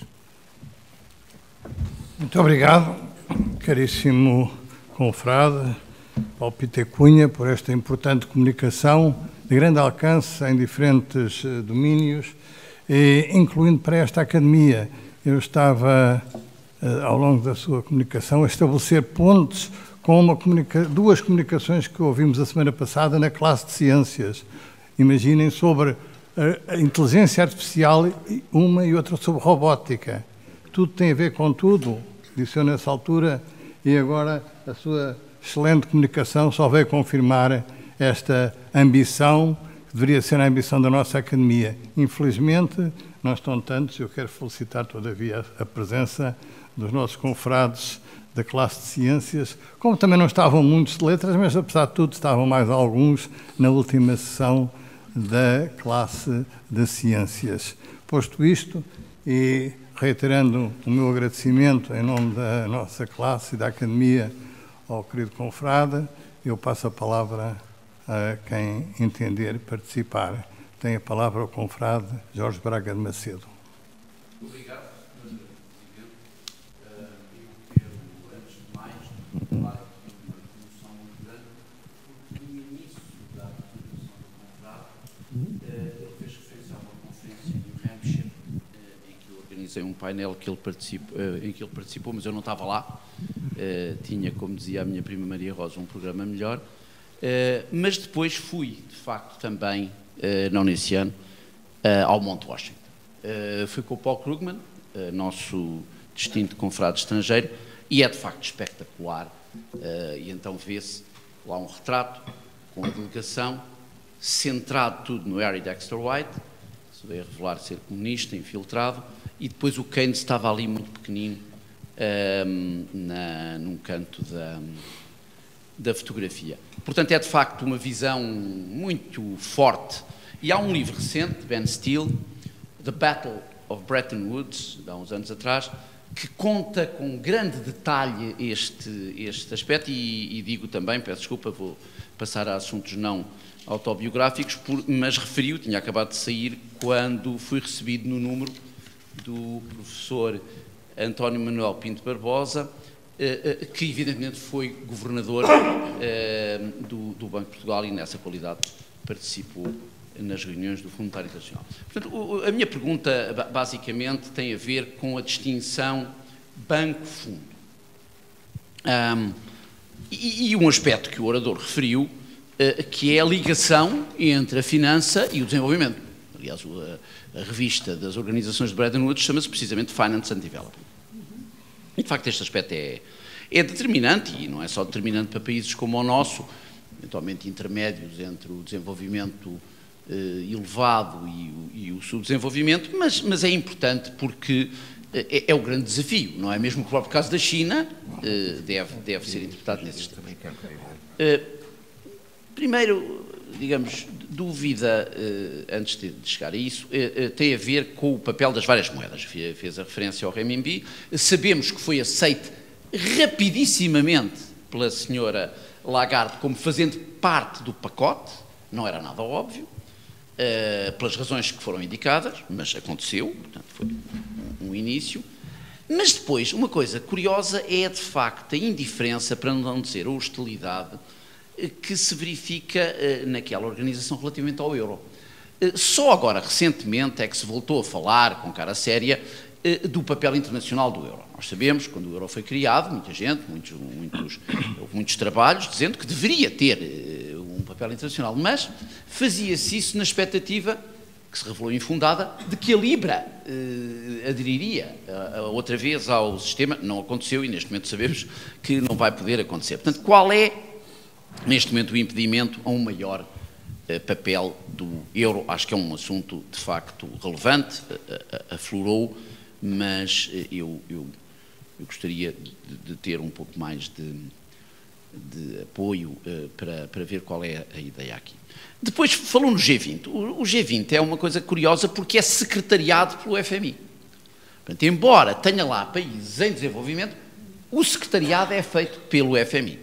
Muito obrigado, caríssimo confrade Paulo Pita Cunha, por esta importante comunicação de grande alcance em diferentes uh, domínios, e, incluindo para esta Academia. Eu estava, uh, ao longo da sua comunicação, a estabelecer pontes com uma comunica- duas comunicações que ouvimos a semana passada na classe de Ciências. Imaginem, sobre a, a inteligência artificial, uma e outra sobre robótica. Tudo tem a ver com tudo, disse eu nessa altura, e agora a sua excelente comunicação só veio confirmar esta ambição, que deveria ser a ambição da nossa Academia. Infelizmente, não estão tantos. Eu quero felicitar, todavia, a presença dos nossos confrades da classe de Ciências, como também não estavam muitos de Letras, mas, apesar de tudo, estavam mais alguns na última sessão da classe de Ciências. Posto isto, e reiterando o meu agradecimento em nome da nossa classe e da Academia ao querido confrade, eu passo a palavra a quem entender participar. Tem a palavra o confrade Jorge Braga de Macedo. Obrigado, senhor Presidente. Eu quero, antes de mais, falar aqui de uma comoção muito grande, porque no início da apresentação do confrade, ele fez referência a uma conferência em New Hampshire, em que eu organizei um painel que ele participou, em que ele participou, mas eu não estava lá. Tinha, como dizia a minha prima Maria Rosa, um programa melhor. Mas depois fui, de facto, também, não nesse ano, ao Monte Washington. Uh, fui com o Paul Krugman, uh, nosso distinto confrade estrangeiro, e é de facto espetacular. Uh, e então vê-se lá um retrato com a delegação, centrado tudo no Harry Dexter White, que se veio a revelar ser comunista, infiltrado, e depois o Keynes estava ali muito pequenino, uh, na, num canto da, da fotografia. Portanto, é de facto uma visão muito forte. E há um livro recente, de Ben Steele, The Battle of Bretton Woods, de há uns anos atrás, que conta com grande detalhe este, este aspecto e, e digo também, peço desculpa, vou passar a assuntos não autobiográficos, por, mas referiu, tinha acabado de sair, quando fui recebido no número do professor António Manuel Pinto Barbosa, eh, eh, que evidentemente foi governador eh, do, do Banco de Portugal e nessa qualidade participou nas reuniões do Fundo Monetário Internacional. Portanto, a minha pergunta, basicamente, tem a ver com a distinção banco-fundo. Um, e, e um aspecto que o orador referiu, uh, que é a ligação entre a finança e o desenvolvimento. Aliás, a, a revista das organizações de Bretton Woods chama-se precisamente Finance and Development. E, de facto, este aspecto é, é determinante, e não é só determinante para países como o nosso, eventualmente intermédios entre o desenvolvimento Uh, elevado e o, e o subdesenvolvimento, mas, mas é importante porque uh, é, é o grande desafio, não é? Mesmo o próprio caso da China uh, deve, deve ser interpretado nesses termos. Uh, primeiro, digamos, dúvida, uh, antes de, de chegar a isso, uh, uh, tem a ver com o papel das várias moedas. Fez a referência ao renminbi. Sabemos que foi aceite rapidissimamente pela senhora Lagarde como fazendo parte do pacote, não era nada óbvio, Uh, pelas razões que foram indicadas, mas aconteceu, portanto foi um, um início. Mas depois, uma coisa curiosa é de facto a indiferença, para não dizer a hostilidade, uh, que se verifica uh, naquela organização relativamente ao euro. Uh, só agora, recentemente, é que se voltou a falar, com cara séria, uh, do papel internacional do euro. Nós sabemos, quando o euro foi criado, muita gente, muitos, muitos, houve muitos trabalhos dizendo que deveria ter uh, um papel internacional, mas fazia-se isso na expectativa, que se revelou infundada, de que a Libra eh, aderiria a, a outra vez ao sistema. Não aconteceu e neste momento sabemos que não vai poder acontecer. Portanto, qual é, neste momento, o impedimento a um maior eh, papel do euro? Acho que é um assunto, de facto, relevante, aflorou, mas eh, eu, eu, eu gostaria de, de ter um pouco mais de... de apoio uh, para, para ver qual é a ideia aqui. Depois falou no G vinte. O, o G vinte é uma coisa curiosa porque é secretariado pelo F M I. Portanto, embora tenha lá países em desenvolvimento, o secretariado é feito pelo F M I.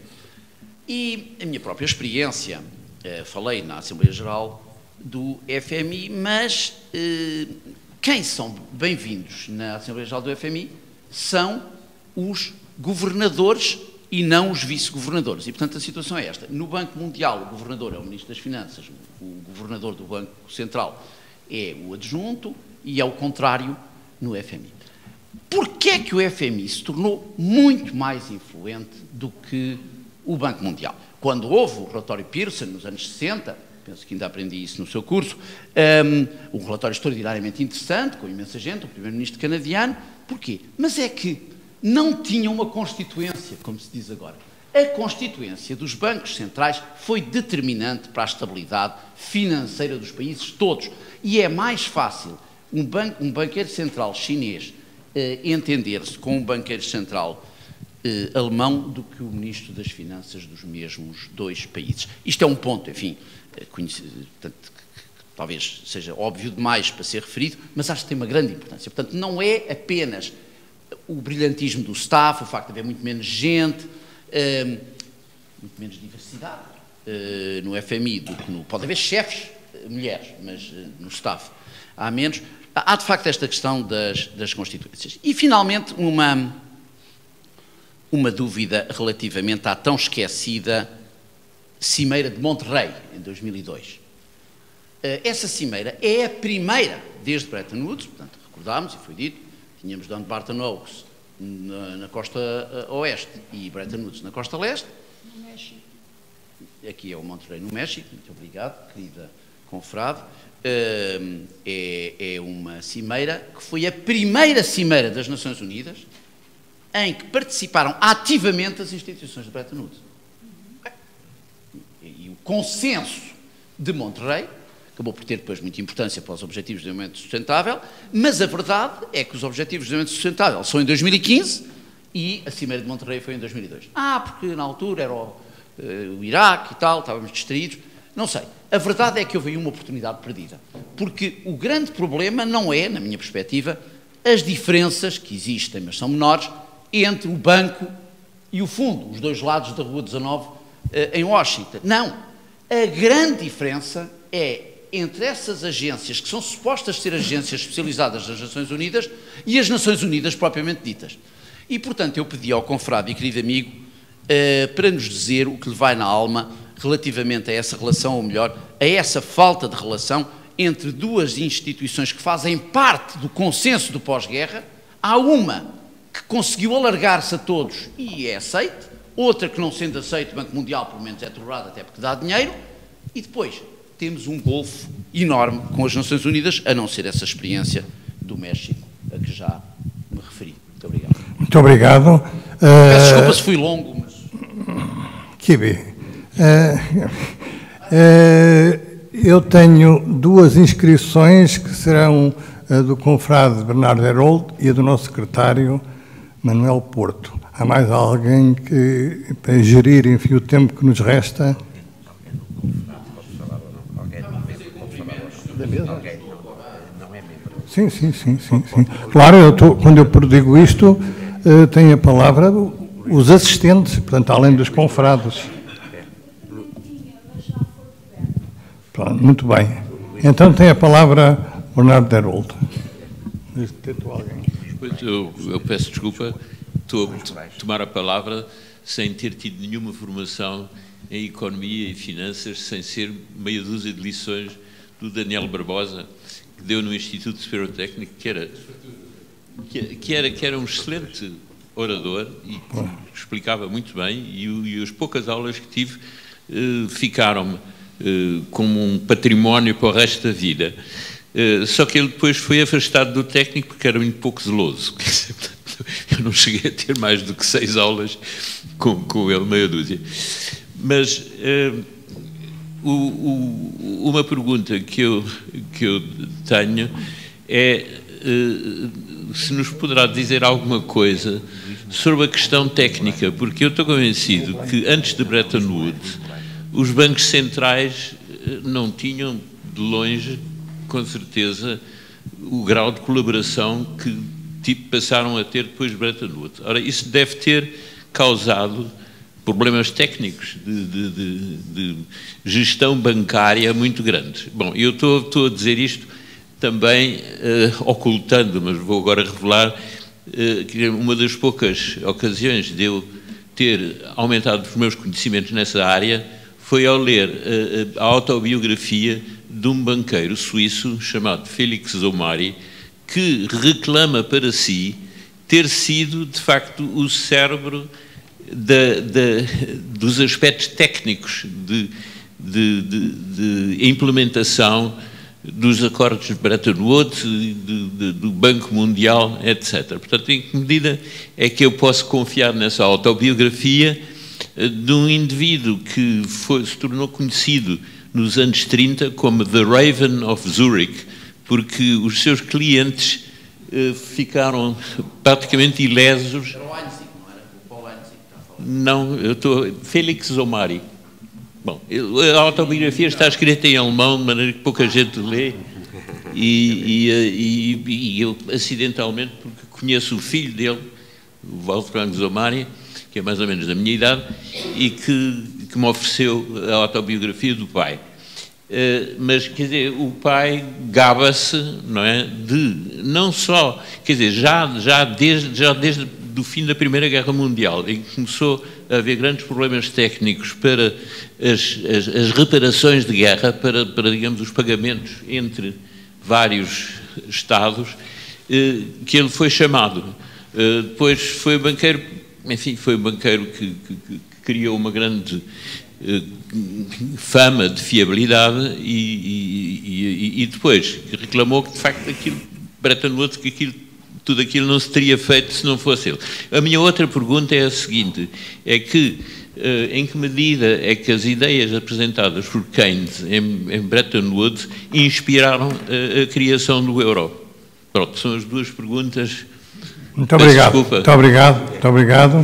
E a minha própria experiência, uh, falei na Assembleia Geral do F M I, mas uh, quem são bem-vindos na Assembleia Geral do F M I são os governadores e não os vice-governadores. E, portanto, a situação é esta. No Banco Mundial, o governador é o Ministro das Finanças, o governador do Banco Central é o adjunto, e é o contrário no F M I. Porquê é que o F M I se tornou muito mais influente do que o Banco Mundial? Quando houve o relatório Pearson, nos anos sessenta, penso que ainda aprendi isso no seu curso, um, um relatório extraordinariamente interessante, com imensa gente, o primeiro-ministro canadiano. Porquê? Mas é que não tinham uma constituência, como se diz agora. A constituência dos bancos centrais foi determinante para a estabilidade financeira dos países todos. E é mais fácil um, banco, um banqueiro central chinês eh, entender-se com um banqueiro central eh, alemão do que o ministro das Finanças dos mesmos dois países. Isto é um ponto, enfim, conhecido, portanto, talvez seja óbvio demais para ser referido, mas acho que tem uma grande importância. Portanto, não é apenas o brilhantismo do staff, o facto de haver muito menos gente, uh, muito menos diversidade uh, no F M I do que no... Pode haver chefes, uh, mulheres, mas uh, no staff há menos. Há, de facto, esta questão das, das constituências. E, finalmente, uma, uma dúvida relativamente à tão esquecida Cimeira de Monterrey, em dois mil e dois. Uh, essa cimeira é a primeira desde Bretton Woods, portanto, recordámos, e foi dito, tínhamos Don Barton Oaks na, na costa uh, oeste e Bretton Woods na costa leste. No México. Aqui é o Monterrey, no México. Muito obrigado, querida confrade. Uh, é, é uma cimeira que foi a primeira cimeira das Nações Unidas em que participaram ativamente as instituições de Bretton Woods. E o consenso de Monterrey acabou por ter depois muita importância para os Objetivos de Desenvolvimento Sustentável, mas a verdade é que os Objetivos de Desenvolvimento Sustentável são em dois mil e quinze e a Cimeira de Monterrey foi em dois mil e dois. Ah, porque na altura era o, uh, o Iraque e tal, estávamos distraídos. Não sei. A verdade é que houve aí uma oportunidade perdida. Porque o grande problema não é, na minha perspectiva, as diferenças que existem, mas são menores, entre o banco e o fundo, os dois lados da Rua dezanove, uh, em Washington. Não. A grande diferença é entre essas agências, que são supostas ser agências especializadas das Nações Unidas, e as Nações Unidas propriamente ditas. E, portanto, eu pedi ao confrade e querido amigo uh, para nos dizer o que lhe vai na alma relativamente a essa relação, ou melhor, a essa falta de relação entre duas instituições que fazem parte do consenso do pós-guerra. Há uma que conseguiu alargar-se a todos e é aceite, outra que, não sendo aceite, o Banco Mundial, pelo menos, é tolerado até porque dá dinheiro, e depois temos um golfo enorme com as Nações Unidas, a não ser essa experiência do México, a que já me referi. Muito obrigado. Muito obrigado. Peço desculpa se fui longo, mas... Kibi, uh, uh, eu tenho duas inscrições que serão a do confrade Bernardo Herold e a do nosso secretário Manuel Porto. Há mais alguém que, para gerir, enfim, o tempo que nos resta... Sim, sim, sim, sim, sim. Claro, eu tô, quando eu digo isto, uh, tem a palavra os assistentes, portanto, além dos confrados. Pronto, muito bem. Então tem a palavra Bernardo Herold. Eu, eu peço desculpa, estou a tomar a palavra sem ter tido nenhuma formação em economia e finanças, sem ser meia dúzia de lições do Daniel Barbosa, que deu no Instituto Superior Técnico, que era, que era, que era um excelente orador e que explicava muito bem, e, e as poucas aulas que tive eh, ficaram-me eh, como um património para o resto da vida. Eh, só que ele depois foi afastado do técnico porque era muito pouco zeloso. Eu não cheguei a ter mais do que seis aulas com, com ele, meia dúzia. Mas... Eh, O, o, uma pergunta que eu, que eu tenho é uh, se nos poderá dizer alguma coisa sobre a questão técnica, porque eu estou convencido que antes de Bretton Woods os bancos centrais não tinham de longe, com certeza, o grau de colaboração que tipo, passaram a ter depois de Bretton Woods. Ora, isso deve ter causado problemas técnicos de, de, de, de gestão bancária muito grandes. Bom, eu estou, estou a dizer isto também uh, ocultando, mas vou agora revelar uh, que uma das poucas ocasiões de eu ter aumentado os meus conhecimentos nessa área foi ao ler uh, a autobiografia de um banqueiro suíço chamado Félix Omari, que reclama para si ter sido, de facto, o cérebro Da, da, dos aspectos técnicos de, de, de, de implementação dos acordos de Bretton Woods, de, de, do Banco Mundial, etcétera. Portanto, em que medida é que eu posso confiar nessa autobiografia de um indivíduo que foi, se tornou conhecido nos anos trinta como The Raven of Zurich, porque os seus clientes eh, ficaram praticamente ilesos. Era o Einstein, não era? O Paul Einstein que está a falar. Não, eu estou... Félix Omari. Bom, a autobiografia está escrita em alemão, de maneira que pouca gente lê, e, e, e, e eu, acidentalmente, porque conheço o filho dele, o Wolfgang Zomaria, que é mais ou menos da minha idade, e que, que me ofereceu a autobiografia do pai. Uh, mas, quer dizer, o pai gaba-se, não é, de, não só, quer dizer, já, já, desde, já desde o fim da Primeira Guerra Mundial, em que começou a haver grandes problemas técnicos para as, as, as reparações de guerra, para, para, digamos, os pagamentos entre vários Estados, uh, que ele foi chamado. Uh, depois foi banqueiro, enfim, foi um banqueiro que, que, que criou uma grande fama de fiabilidade e, e, e, e depois reclamou que de facto aquilo, Bretton Woods, que aquilo, tudo aquilo não se teria feito se não fosse ele. A minha outra pergunta é a seguinte, é que em que medida é que as ideias apresentadas por Keynes em, em Bretton Woods inspiraram a, a criação do euro? Pronto, são as duas perguntas. Muito obrigado. Muito obrigado. Muito obrigado.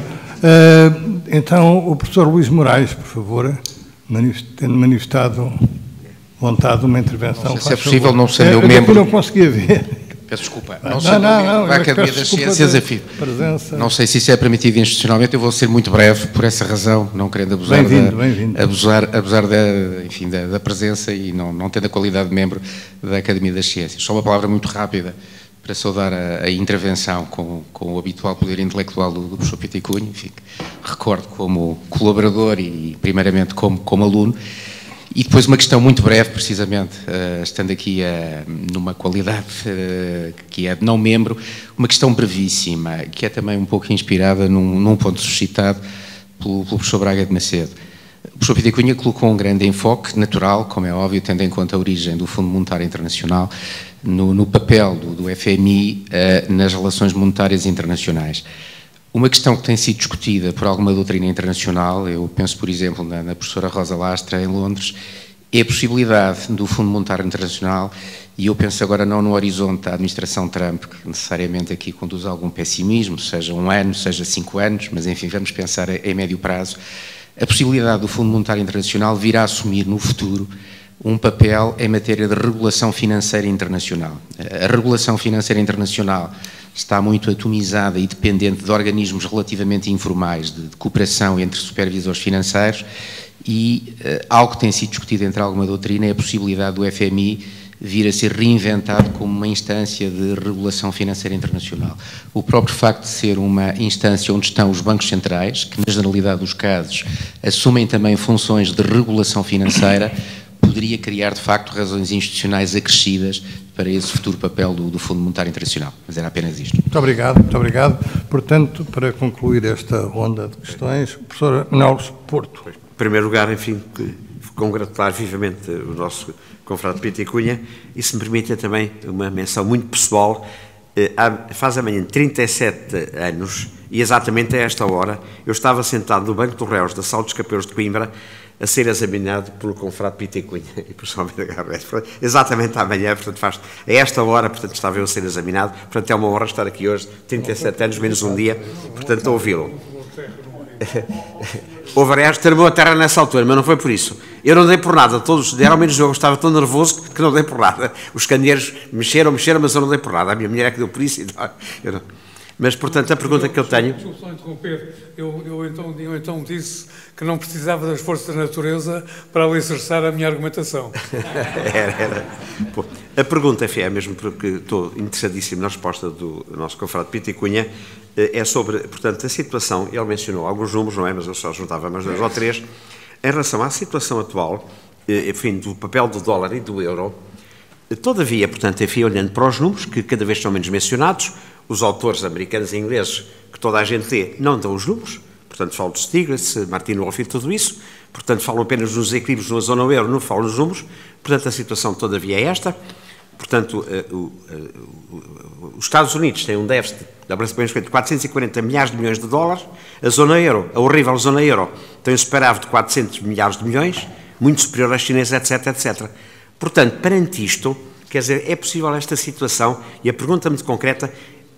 Uh, então, o professor Luís Moraes, por favor, tendo manifestado vontade de uma intervenção. Não sei se é possível, favor. Não sendo é, eu membro. Eu não conseguia ver. Peço desculpa. Não, não, não, não da Academia das Ciências, enfim. Não sei se isso é permitido institucionalmente, eu vou ser muito breve por essa razão, não querendo abusar bem-vindo, da, bem-vindo. abusar, abusar da, enfim, da, da presença e não, não tendo a qualidade de membro da Academia das Ciências. Só uma palavra muito rápida para saudar a, a intervenção com, com o habitual poder intelectual do, do professor Pita e Cunha, enfim, recordo como colaborador e primeiramente como, como aluno. E depois uma questão muito breve, precisamente, uh, estando aqui uh, numa qualidade uh, que é de não membro, uma questão brevíssima, que é também um pouco inspirada num, num ponto suscitado pelo, pelo professor Braga de Macedo. O professor Pita e Cunha colocou um grande enfoque natural, como é óbvio, tendo em conta a origem do Fundo Monetário Internacional, no, no papel do, do F M I uh, nas relações monetárias internacionais. Uma questão que tem sido discutida por alguma doutrina internacional, eu penso, por exemplo, na, na professora Rosa Lastra, em Londres, é a possibilidade do Fundo Monetário Internacional, e eu penso agora não no horizonte da administração Trump, que necessariamente aqui conduz a algum pessimismo, seja um ano, seja cinco anos, mas enfim, vamos pensar em médio prazo, a possibilidade do Fundo Monetário Internacional vir a assumir no futuro um papel em matéria de regulação financeira internacional. A regulação financeira internacional está muito atomizada e dependente de organismos relativamente informais de, de cooperação entre supervisores financeiros e uh, algo que tem sido discutido entre alguma doutrina é a possibilidade do F M I vir a ser reinventado como uma instância de regulação financeira internacional. O próprio facto de ser uma instância onde estão os bancos centrais, que na generalidade dos casos assumem também funções de regulação financeira, poderia criar, de facto, razões institucionais acrescidas para esse futuro papel do, do Fundo Monetário Internacional. Mas era apenas isto. Muito obrigado, muito obrigado. Portanto, para concluir esta ronda de questões, o professor Manuel Porto. Em primeiro lugar, enfim, congratular vivamente o nosso confrade Pita e Cunha e, se me permitem também uma menção muito pessoal, faz amanhã trinta e sete anos e exatamente a esta hora eu estava sentado no banco dos réus da Sala dos Capeuros de Coimbra a ser examinado pelo confrade Pita e Cunha e por São Almeida Garrett. Exatamente amanhã, portanto, faz, a esta hora, portanto, estava eu a ser examinado, portanto, é uma honra estar aqui hoje, trinta e sete anos, menos um dia, portanto, a ouvi-lo. Houve, aliás, terminou a terra nessa altura, mas não foi por isso. Eu não dei por nada, todos deram, ao menos eu estava tão nervoso que não dei por nada. Os candeeiros mexeram, mexeram, mas eu não dei por nada. A minha mulher é que deu por isso. Eu não. Mas, portanto, a pergunta que eu tenho... Deixa-me só interromper. Eu, eu, então, eu então disse que não precisava das forças da natureza para alicerçar a minha argumentação. era, era. Pô, a pergunta, enfim, é mesmo porque estou interessadíssimo na resposta do nosso confrade Pita e Cunha, é sobre, portanto, a situação, ele mencionou alguns números, não é, mas eu só juntava mais dois ou três, em relação à situação atual, enfim, do papel do dólar e do euro. Todavia, portanto, enfim, olhando para os números, que cada vez são menos mencionados, os autores americanos e ingleses, que toda a gente lê, não dão os números, portanto, falam de Stiglitz, Martin Wolf e tudo isso, portanto, falam apenas dos equilíbrios na zona euro, não falam dos números, portanto, a situação todavia é esta, portanto, uh, uh, uh, os Estados Unidos têm um déficit de quatrocentos e quarenta milhares de milhões de dólares, a zona euro, a horrível zona euro, tem um superávit de quatrocentos milhares de milhões, muito superior à chinesa, etc, etcétera. Portanto, perante isto, quer dizer, é possível esta situação, e a pergunta muito concreta,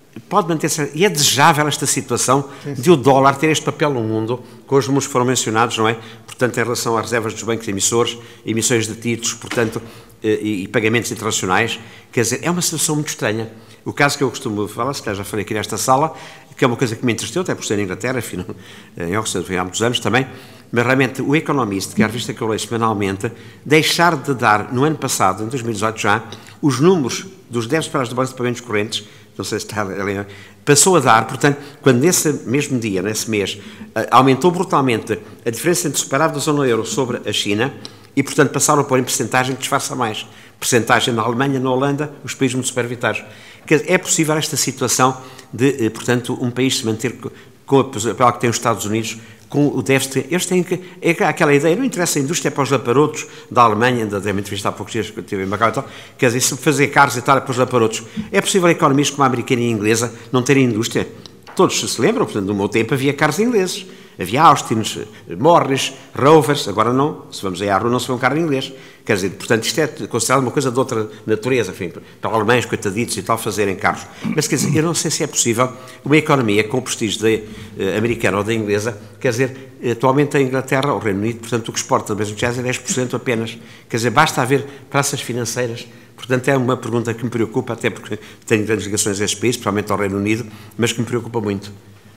pode manter-se, e é desejável esta situação de o dólar ter este papel no mundo, que os números foram mencionados, não é? Portanto, em relação às reservas dos bancos emissores, emissões de títulos, portanto, e, e pagamentos internacionais, quer dizer, é uma situação muito estranha. O caso que eu costumo falar, se calhar já falei aqui nesta sala, que é uma coisa que me entristeceu, até por ser na Inglaterra, enfim, em Oxford, foi há muitos anos também, mas realmente o Economist, que é a revista que eu leio semanalmente, deixar de dar, no ano passado, em dois mil e dezoito já, os números dos débitos para as balanças de pagamentos correntes, não sei se está ali, passou a dar, portanto, quando nesse mesmo dia, nesse mês, aumentou brutalmente a diferença entre o superávit da zona euro sobre a China, e, portanto, passaram a pôr em percentagem que disfarça mais. Percentagem na Alemanha, na Holanda, os países muito superavitários. É possível esta situação de, portanto, um país se manter com a papel que tem os Estados Unidos, com o déficit. Eles têm que, é aquela ideia, não interessa a indústria para os laparotos da Alemanha, ainda dei uma entrevista há poucos dias que eu tive em Macau e tal, quer dizer, se fazer carros e tal é para os laparotos. É possível economias como a americana e a inglesa não terem indústria? Todos se lembram, portanto, no meu tempo havia carros ingleses. Havia Austins, Morris, Rovers, agora não, se vamos aí à rua não se vê um carro inglês. Quer dizer, portanto, isto é considerado uma coisa de outra natureza, enfim, para alemães, coitaditos e tal, fazerem carros. Mas, quer dizer, eu não sei se é possível uma economia com o prestígio da eh, americana ou da inglesa, quer dizer, atualmente a Inglaterra, o Reino Unido, portanto, o que exporta da mesma é dez por cento apenas. Quer dizer, basta haver praças financeiras. Portanto, é uma pergunta que me preocupa, até porque tenho grandes ligações a este país, principalmente ao Reino Unido, mas que me preocupa muito.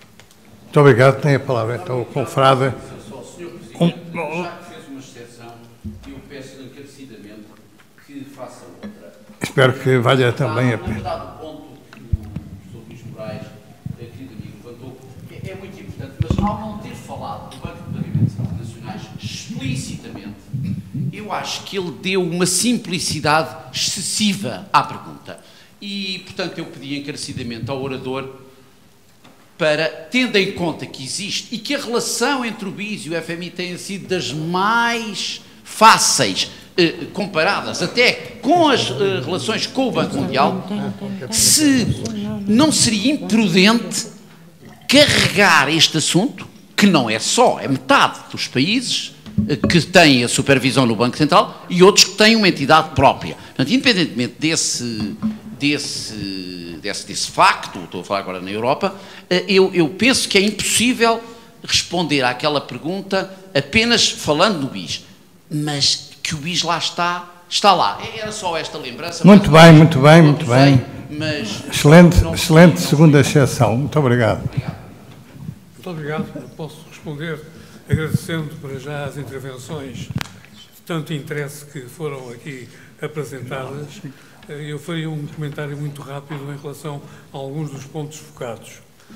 Muito obrigado. Tem a palavra, então, o confrade. Só, senhor Presidente, já que fez uma exceção, eu peço encarecidamente que faça outra. Espero que valha também a pena. Na verdade, o ponto que o professor Luís Moraes, querido amigo, levantou, é, é muito importante, mas ao não ter falado do Banco de Pagamentos Internacionais explicitamente, eu acho que ele deu uma simplicidade excessiva à pergunta. E, portanto, eu pedi encarecidamente ao orador para, tendo em conta que existe e que a relação entre o B I S e o F M I tenha sido das mais fáceis, eh, comparadas até com as eh, relações com o Banco Mundial, se não seria imprudente carregar este assunto, que não é só, é metade dos países eh, que têm a supervisão no Banco Central e outros que têm uma entidade própria. Portanto, independentemente desse... desse Desse, desse facto, estou a falar agora na Europa, eu, eu penso que é impossível responder àquela pergunta apenas falando no B I S, mas que o B I S lá está, está lá. Era só esta lembrança. Muito bem, muito bem, muito bem. Mas excelente, excelente segunda exceção. Muito obrigado. Muito obrigado. Posso responder agradecendo para já as intervenções de tanto interesse que foram aqui apresentadas. Eu faria um comentário muito rápido em relação a alguns dos pontos focados.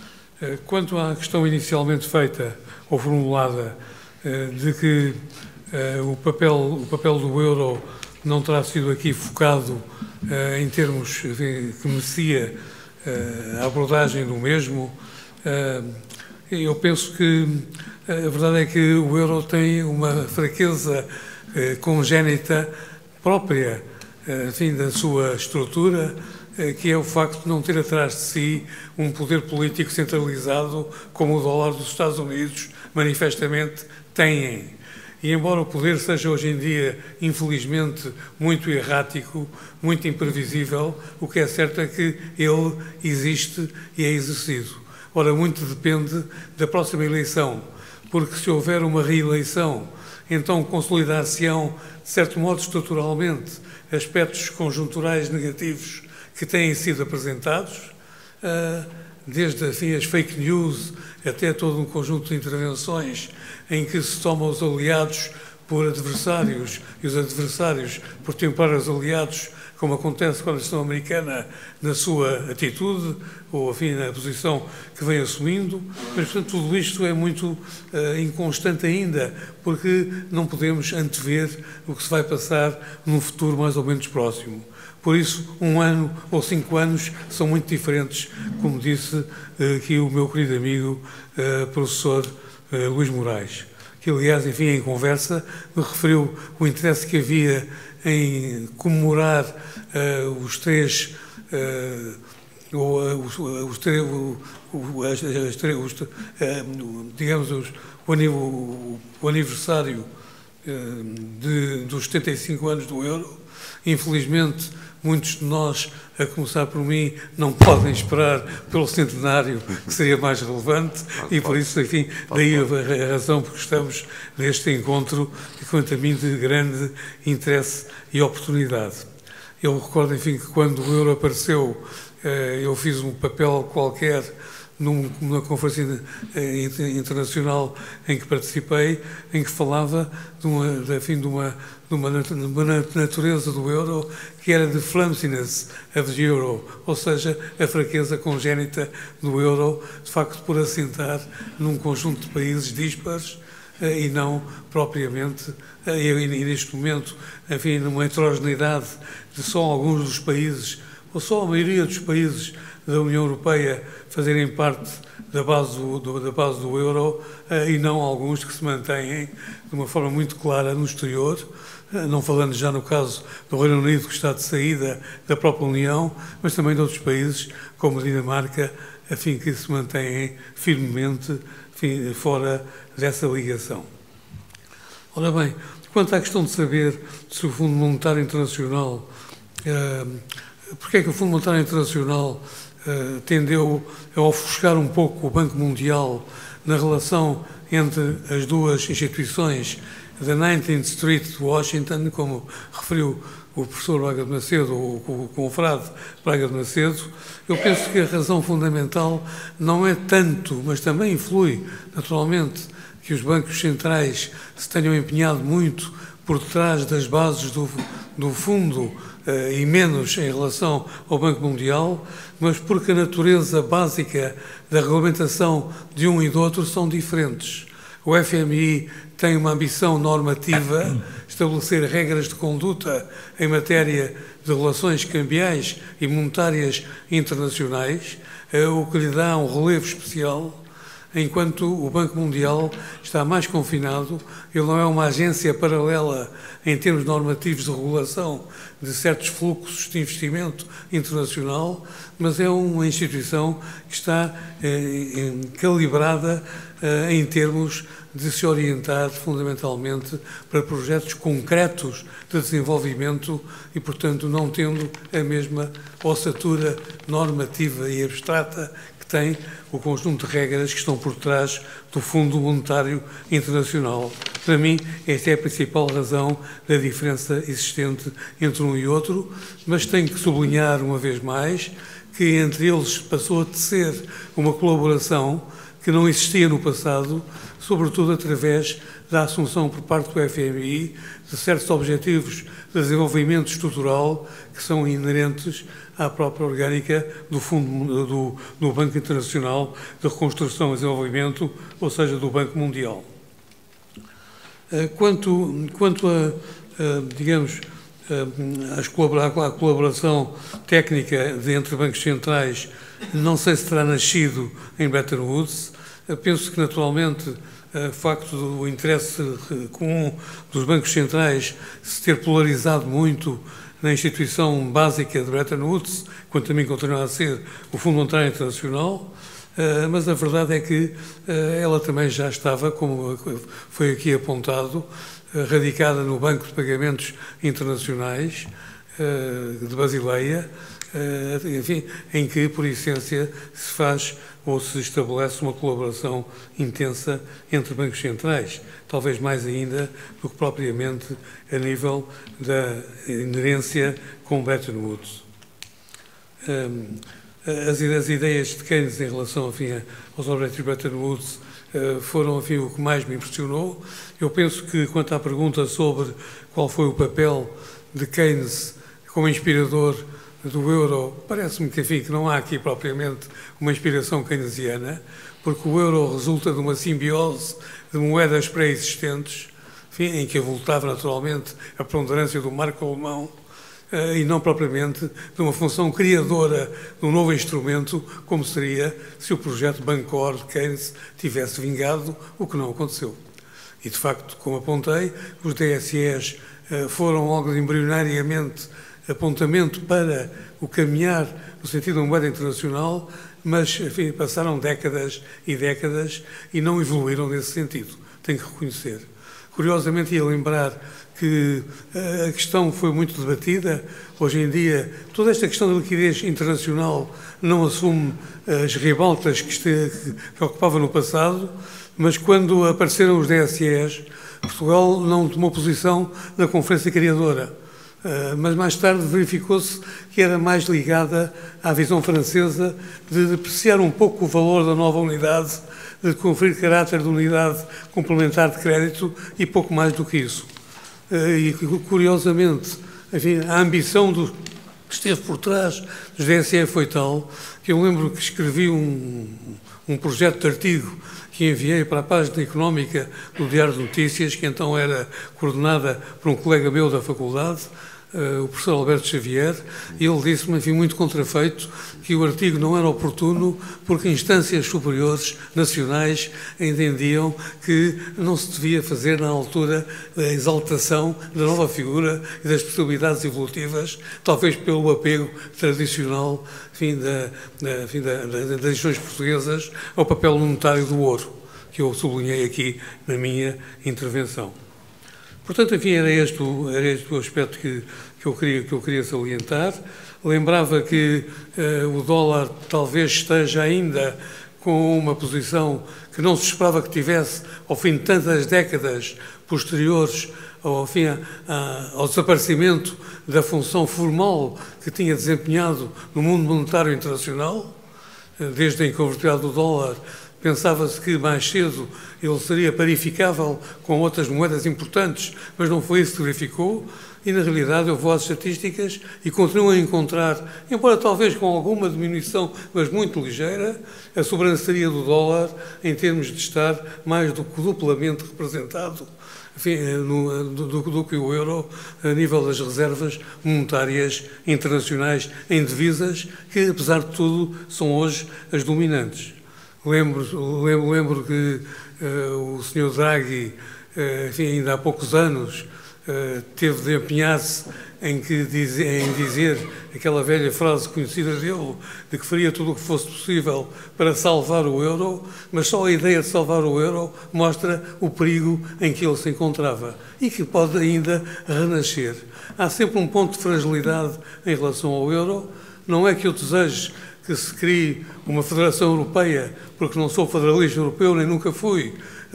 Quanto à questão inicialmente feita ou formulada de que o papel, o papel do euro não terá sido aqui focado em termos enfim, que merecia a abordagem do mesmo, eu penso que a verdade é que o euro tem uma fraqueza congénita própria, enfim, da sua estrutura, que é o facto de não ter atrás de si um poder político centralizado como o dólar dos Estados Unidos manifestamente têm. E embora o poder seja hoje em dia, infelizmente, muito errático, muito imprevisível, o que é certo é que ele existe e é exercido. Ora, muito depende da próxima eleição, porque se houver uma reeleição, então consolidar-se-ão, de certo modo, estruturalmente, aspectos conjunturais negativos que têm sido apresentados, desde assim, as fake news até todo um conjunto de intervenções em que se tomam os aliados por adversários e os adversários por temperar os aliados, como acontece com a nação americana na sua atitude ou, enfim, na posição que vem assumindo, mas, portanto, tudo isto é muito uh, inconstante ainda, porque não podemos antever o que se vai passar num futuro mais ou menos próximo. Por isso, um ano ou cinco anos são muito diferentes, como disse uh, aqui o meu querido amigo, uh, professor uh, Luís Moraes, que, aliás, enfim, em conversa, me referiu o interesse que havia em comemorar uh, os três, uh, ou, uh, os, os, três, o, o, as, as, os, uh, digamos, os, o, o, o aniversário de, dos setenta e cinco anos do euro. Infelizmente, muitos de nós, a começar por mim, não podem esperar pelo centenário, que seria mais relevante, e por isso, enfim, daí a razão porque estamos neste encontro, e quanto a mim, de grande interesse e oportunidade. Eu recordo, enfim, que quando o euro apareceu, eu fiz um papel qualquer numa conferência internacional em que participei, em que falava de uma, enfim, de uma, de uma natureza do euro que era de clumsiness of the euro, ou seja, a fraqueza congénita do euro, de facto por assentar num conjunto de países dispares e não propriamente, e neste momento, enfim, numa heterogeneidade de só alguns dos países, ou só a maioria dos países da União Europeia fazerem parte da base do, do, da base do euro uh, e não alguns que se mantêm de uma forma muito clara no exterior, uh, não falando já no caso do Reino Unido, que está de saída da própria União, mas também de outros países, como a Dinamarca, enfim, que se mantêm firmemente, enfim, fora dessa ligação. Ora bem, quanto à questão de saber se o Fundo Monetário Internacional, uh, porque é que o Fundo Monetário Internacional Uh, tendeu a ofuscar um pouco o Banco Mundial na relação entre as duas instituições da nineteenth Street de Washington, como referiu o professor Braga de Macedo, ou o confrade Braga de Macedo. Eu penso que a razão fundamental não é tanto, mas também influi, naturalmente, que os bancos centrais se tenham empenhado muito por trás das bases do, do fundo, e menos em relação ao Banco Mundial, mas porque a natureza básica da regulamentação de um e do outro são diferentes. O F M I tem uma ambição normativa, estabelecer regras de conduta em matéria de relações cambiais e monetárias internacionais, o que lhe dá um relevo especial, enquanto o Banco Mundial está mais confinado. Ele não é uma agência paralela em termos normativos de regulação de certos fluxos de investimento internacional, mas é uma instituição que está eh, calibrada eh, em termos de se orientar fundamentalmente para projetos concretos de desenvolvimento e, portanto, não tendo a mesma ossatura normativa e abstrata tem o conjunto de regras que estão por trás do Fundo Monetário Internacional. Para mim, esta é a principal razão da diferença existente entre um e outro, mas tenho que sublinhar uma vez mais que entre eles passou a tecer uma colaboração que não existia no passado, sobretudo através da assunção por parte do F M I de certos objetivos de desenvolvimento estrutural que são inerentes à própria orgânica do Fundo do, do Banco Internacional de Reconstrução e Desenvolvimento, ou seja, do Banco Mundial. Quanto, quanto a, a, digamos, a, a colaboração técnica de, entre bancos centrais, não sei se terá nascido em Bretton Woods. Penso que, naturalmente, o facto do interesse comum dos bancos centrais se ter polarizado muito na instituição básica de Bretton Woods, quanto a mim continua a ser o Fundo Monetário Internacional, mas a verdade é que ela também já estava, como foi aqui apontado, radicada no Banco de Pagamentos Internacionais de Basileia, enfim, em que, por essência, se faz ou se estabelece uma colaboração intensa entre bancos centrais, talvez mais ainda do que propriamente a nível da inerência com Bretton Woods. As, as ideias de Keynes em relação, enfim, aos objetivos de Bretton Woods foram, enfim, o que mais me impressionou. Eu penso que, quanto à pergunta sobre qual foi o papel de Keynes como inspirador do euro, parece-me que, enfim, que não há aqui propriamente uma inspiração keynesiana, porque o euro resulta de uma simbiose de moedas pré-existentes, enfim, em que avultava naturalmente a preponderância do marco alemão, e não propriamente de uma função criadora de um novo instrumento, como seria se o projeto Bancor de Keynes tivesse vingado, o que não aconteceu. E, de facto, como apontei, os D S Es foram logo embrionariamente apontamento para o caminhar no sentido de uma moeda internacional, mas, enfim, passaram décadas e décadas e não evoluíram nesse sentido. tenho que reconhecer. Curiosamente, ia lembrar que a questão foi muito debatida. Hoje em dia, toda esta questão da liquidez internacional não assume as ribaltas que, este, que ocupava no passado, mas quando apareceram os D S Es, Portugal não tomou posição na Conferência Criadora. Uh, mas mais tarde verificou-se que era mais ligada à visão francesa de depreciar um pouco o valor da nova unidade, de conferir caráter de unidade complementar de crédito e pouco mais do que isso. Uh, e, curiosamente, enfim, a ambição do, que esteve por trás dos D S E foi tal que eu lembro que escrevi um, um projeto de artigo que enviei para a página económica do Diário de Notícias, que então era coordenada por um colega meu da faculdade, uh, o professor Alberto Xavier, e ele disse-me, enfim, muito contrafeito, que o artigo não era oportuno porque instâncias superiores nacionais entendiam que não se devia fazer na altura a exaltação da nova figura e das possibilidades evolutivas, talvez pelo apego tradicional, enfim, da, da, enfim, da, da, das regiões portuguesas ao papel monetário do ouro, que eu sublinhei aqui na minha intervenção. Portanto, enfim, era este o, era este o aspecto que, que, eu queria, que eu queria salientar. Lembrava que uh, o dólar talvez esteja ainda com uma posição que não se esperava que tivesse ao fim de tantas décadas posteriores ao, fim, a, a, ao desaparecimento da função formal que tinha desempenhado no mundo monetário internacional. Desde a inconvertibilidade do dólar, pensava-se que mais cedo ele seria parificável com outras moedas importantes, mas não foi isso que verificou. E, na realidade, eu vou às estatísticas e continuo a encontrar, embora talvez com alguma diminuição, mas muito ligeira, a sobranceria do dólar em termos de estar mais do que duplamente representado, enfim, no, do, do, do que o euro a nível das reservas monetárias internacionais em divisas, que, apesar de tudo, são hoje as dominantes. Lembro, lembro, lembro que uh, o senhor Draghi, uh, enfim, ainda há poucos anos, Uh, teve de empenhar-se em, que diz, em dizer aquela velha frase conhecida dele, de que faria tudo o que fosse possível para salvar o euro, mas só a ideia de salvar o euro mostra o perigo em que ele se encontrava e que pode ainda renascer. Há sempre um ponto de fragilidade em relação ao euro. Não é que eu deseje que se crie uma federação europeia, porque não sou federalista europeu, nem nunca fui,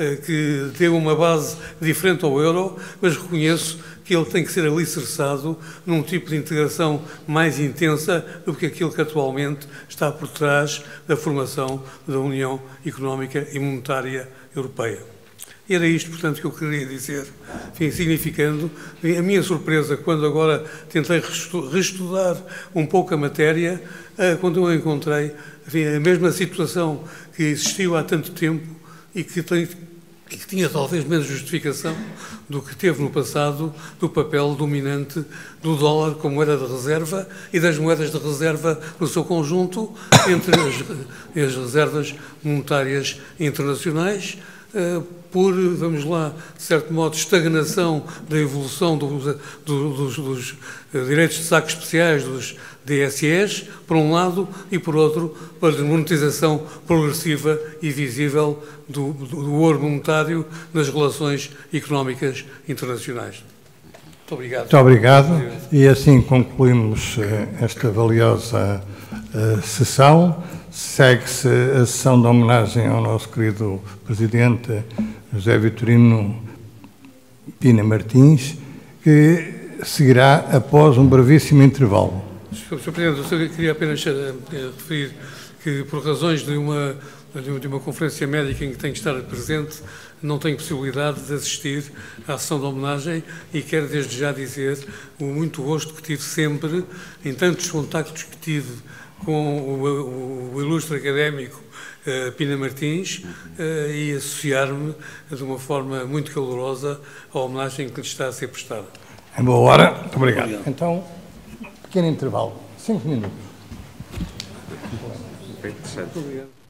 que tem uma base diferente ao euro, mas reconheço que ele tem que ser alicerçado num tipo de integração mais intensa do que aquilo que atualmente está por trás da formação da União Económica e Monetária Europeia. E era isto, portanto, que eu queria dizer, enfim, significando a minha surpresa quando agora tentei reestudar um pouco a matéria, quando eu encontrei, enfim, a mesma situação que existiu há tanto tempo e que, tem, e que tinha talvez menos justificação do que teve no passado do papel dominante do dólar como moeda de reserva e das moedas de reserva no seu conjunto entre as, as reservas monetárias internacionais, uh, por, vamos lá, de certo modo, estagnação da evolução dos, dos, dos direitos de saque especiais dos D S Es, por um lado, e por outro, para a desmonetização progressiva e visível do, do, do ouro monetário nas relações económicas internacionais. Muito obrigado. Muito obrigado. E assim concluímos esta valiosa uh, sessão. Segue-se a sessão de homenagem ao nosso querido Presidente José Vitorino Pina Martins, que seguirá após um brevíssimo intervalo. senhor Presidente, eu queria apenas uh, referir que, por razões de uma, de uma conferência médica em que tenho que estar presente, não tenho possibilidade de assistir à sessão de homenagem e quero desde já dizer o muito gosto que tive sempre, em tantos contactos que tive com o, o, o ilustre académico uh, Pina Martins uh, e associar-me de uma forma muito calorosa à homenagem que lhe está a ser prestada. Em boa hora. Muito obrigado. obrigado. Então, pequeno intervalo. Cinco minutos. Muito obrigado.